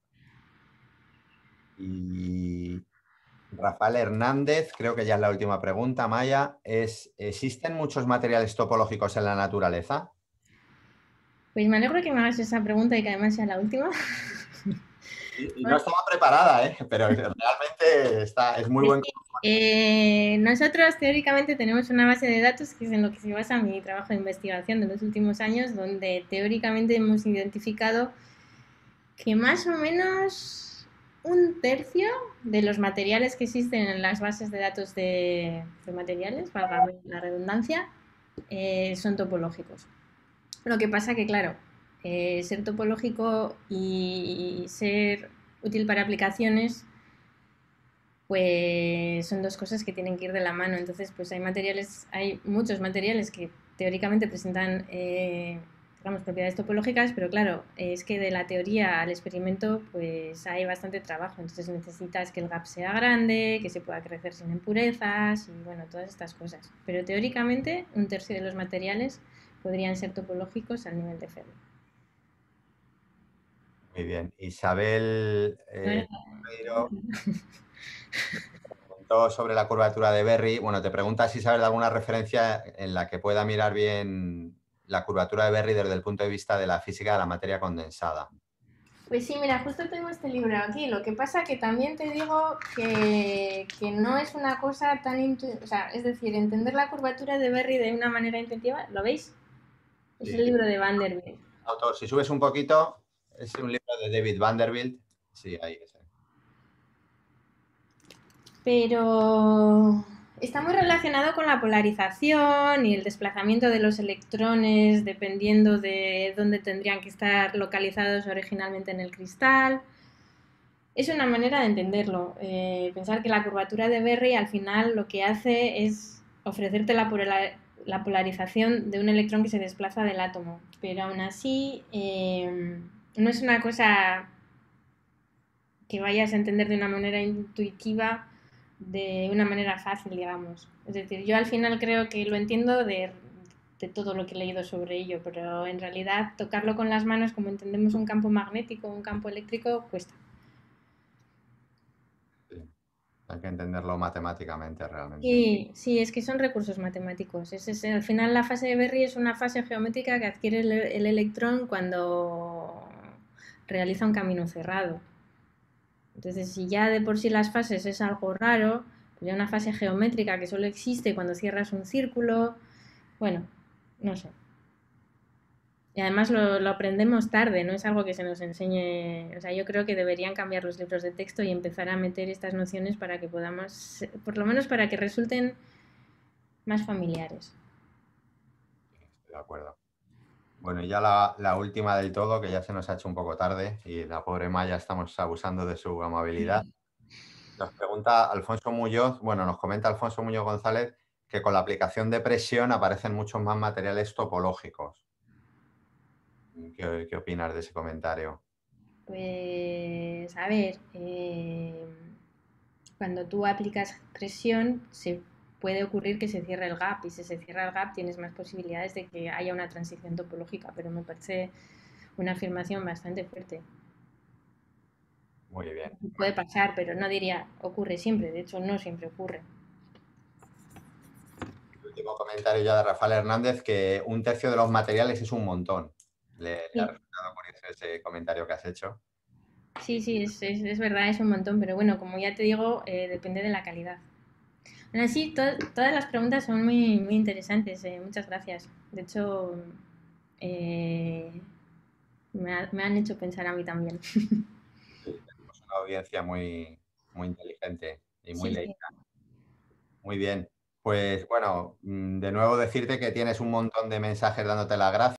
Y Rafael Hernández, creo que ya es la última pregunta, Maya, es, ¿existen muchos materiales topológicos en la naturaleza? Pues me alegro que me hagas esa pregunta y que además sea la última. Y no estaba preparada, ¿eh? Pero realmente es muy Es buen que Nosotros teóricamente tenemos una base de datos que es en lo que se basa mi trabajo de investigación de los últimos años, donde teóricamente hemos identificado que más o menos un tercio de los materiales que existen en las bases de datos de materiales, para la redundancia, son topológicos. Lo que pasa que, claro, ser topológico y ser útil para aplicaciones pues son dos cosas que tienen que ir de la mano. Entonces, pues hay muchos materiales que teóricamente presentan, digamos, propiedades topológicas, pero claro, es que de la teoría al experimento, pues hay bastante trabajo. Entonces necesitas que el gap sea grande, que se pueda crecer sin impurezas y bueno, todas estas cosas. Pero teóricamente, un tercio de los materiales podrían ser topológicos al nivel de Fermi. Muy bien. Isabel No. Ferreiro preguntó sobre la curvatura de Berry. Bueno, te pregunta si sabes de alguna referencia en la que pueda mirar bien la curvatura de Berry desde el punto de vista de la física de la materia condensada. Pues sí, mira, justo tengo este libro aquí. Lo que pasa que también te digo que no es una cosa tan intuitiva. O sea, es decir, entender la curvatura de Berry de una manera intuitiva, ¿lo veis? Es Sí. el libro de Vanderbilt. Autor, si subes un poquito, es un libro de David Vanderbilt. Sí, ahí es. Pero está muy relacionado con la polarización y el desplazamiento de los electrones dependiendo de dónde tendrían que estar localizados originalmente en el cristal. Es una manera de entenderlo. Pensar que la curvatura de Berry al final lo que hace es ofrecerte la polarización de un electrón que se desplaza del átomo. Pero aún así no es una cosa que vayas a entender de una manera intuitiva, de una manera fácil, digamos. Es decir, yo al final creo que lo entiendo de todo lo que he leído sobre ello, pero en realidad tocarlo con las manos, como entendemos un campo magnético, un campo eléctrico, cuesta. Sí. Hay que entenderlo matemáticamente realmente. Sí, sí, es que son recursos matemáticos. Al final la fase de Berry es una fase geométrica que adquiere el electrón cuando realiza un camino cerrado. Entonces, si ya de por sí las fases es algo raro, pues ya una fase geométrica que solo existe cuando cierras un círculo, bueno, no sé. Y además lo aprendemos tarde, no es algo que se nos enseñe. O sea, yo creo que deberían cambiar los libros de texto y empezar a meter estas nociones para que podamos, por lo menos para que resulten más familiares. Estoy de acuerdo. Bueno, y ya la última del todo, que ya se nos ha hecho un poco tarde y la pobre Maya estamos abusando de su amabilidad. Nos pregunta Alfonso Muñoz, bueno, nos comenta Alfonso Muñoz González que con la aplicación de presión aparecen muchos más materiales topológicos. ¿Qué opinas de ese comentario? Pues, a ver, cuando tú aplicas presión, se puede ocurrir que se cierre el gap y si se cierra el gap tienes más posibilidades de que haya una transición topológica, pero me parece una afirmación bastante fuerte. Muy bien. Puede pasar, pero no diría ocurre siempre, de hecho no siempre ocurre. El último comentario ya de Rafael Hernández, que un tercio de los materiales es un montón. Le ha Sí, resultado curioso ese comentario que has hecho. sí, sí, es verdad, es un montón, pero bueno, como ya te digo, depende de la calidad. Aún así, todas las preguntas son muy, muy interesantes, muchas gracias. De hecho, eh, me han hecho pensar a mí también. Tenemos una audiencia muy inteligente y muy Sí, sí. leída. Muy bien. Pues bueno, de nuevo decirte que tienes un montón de mensajes dándote las gracias.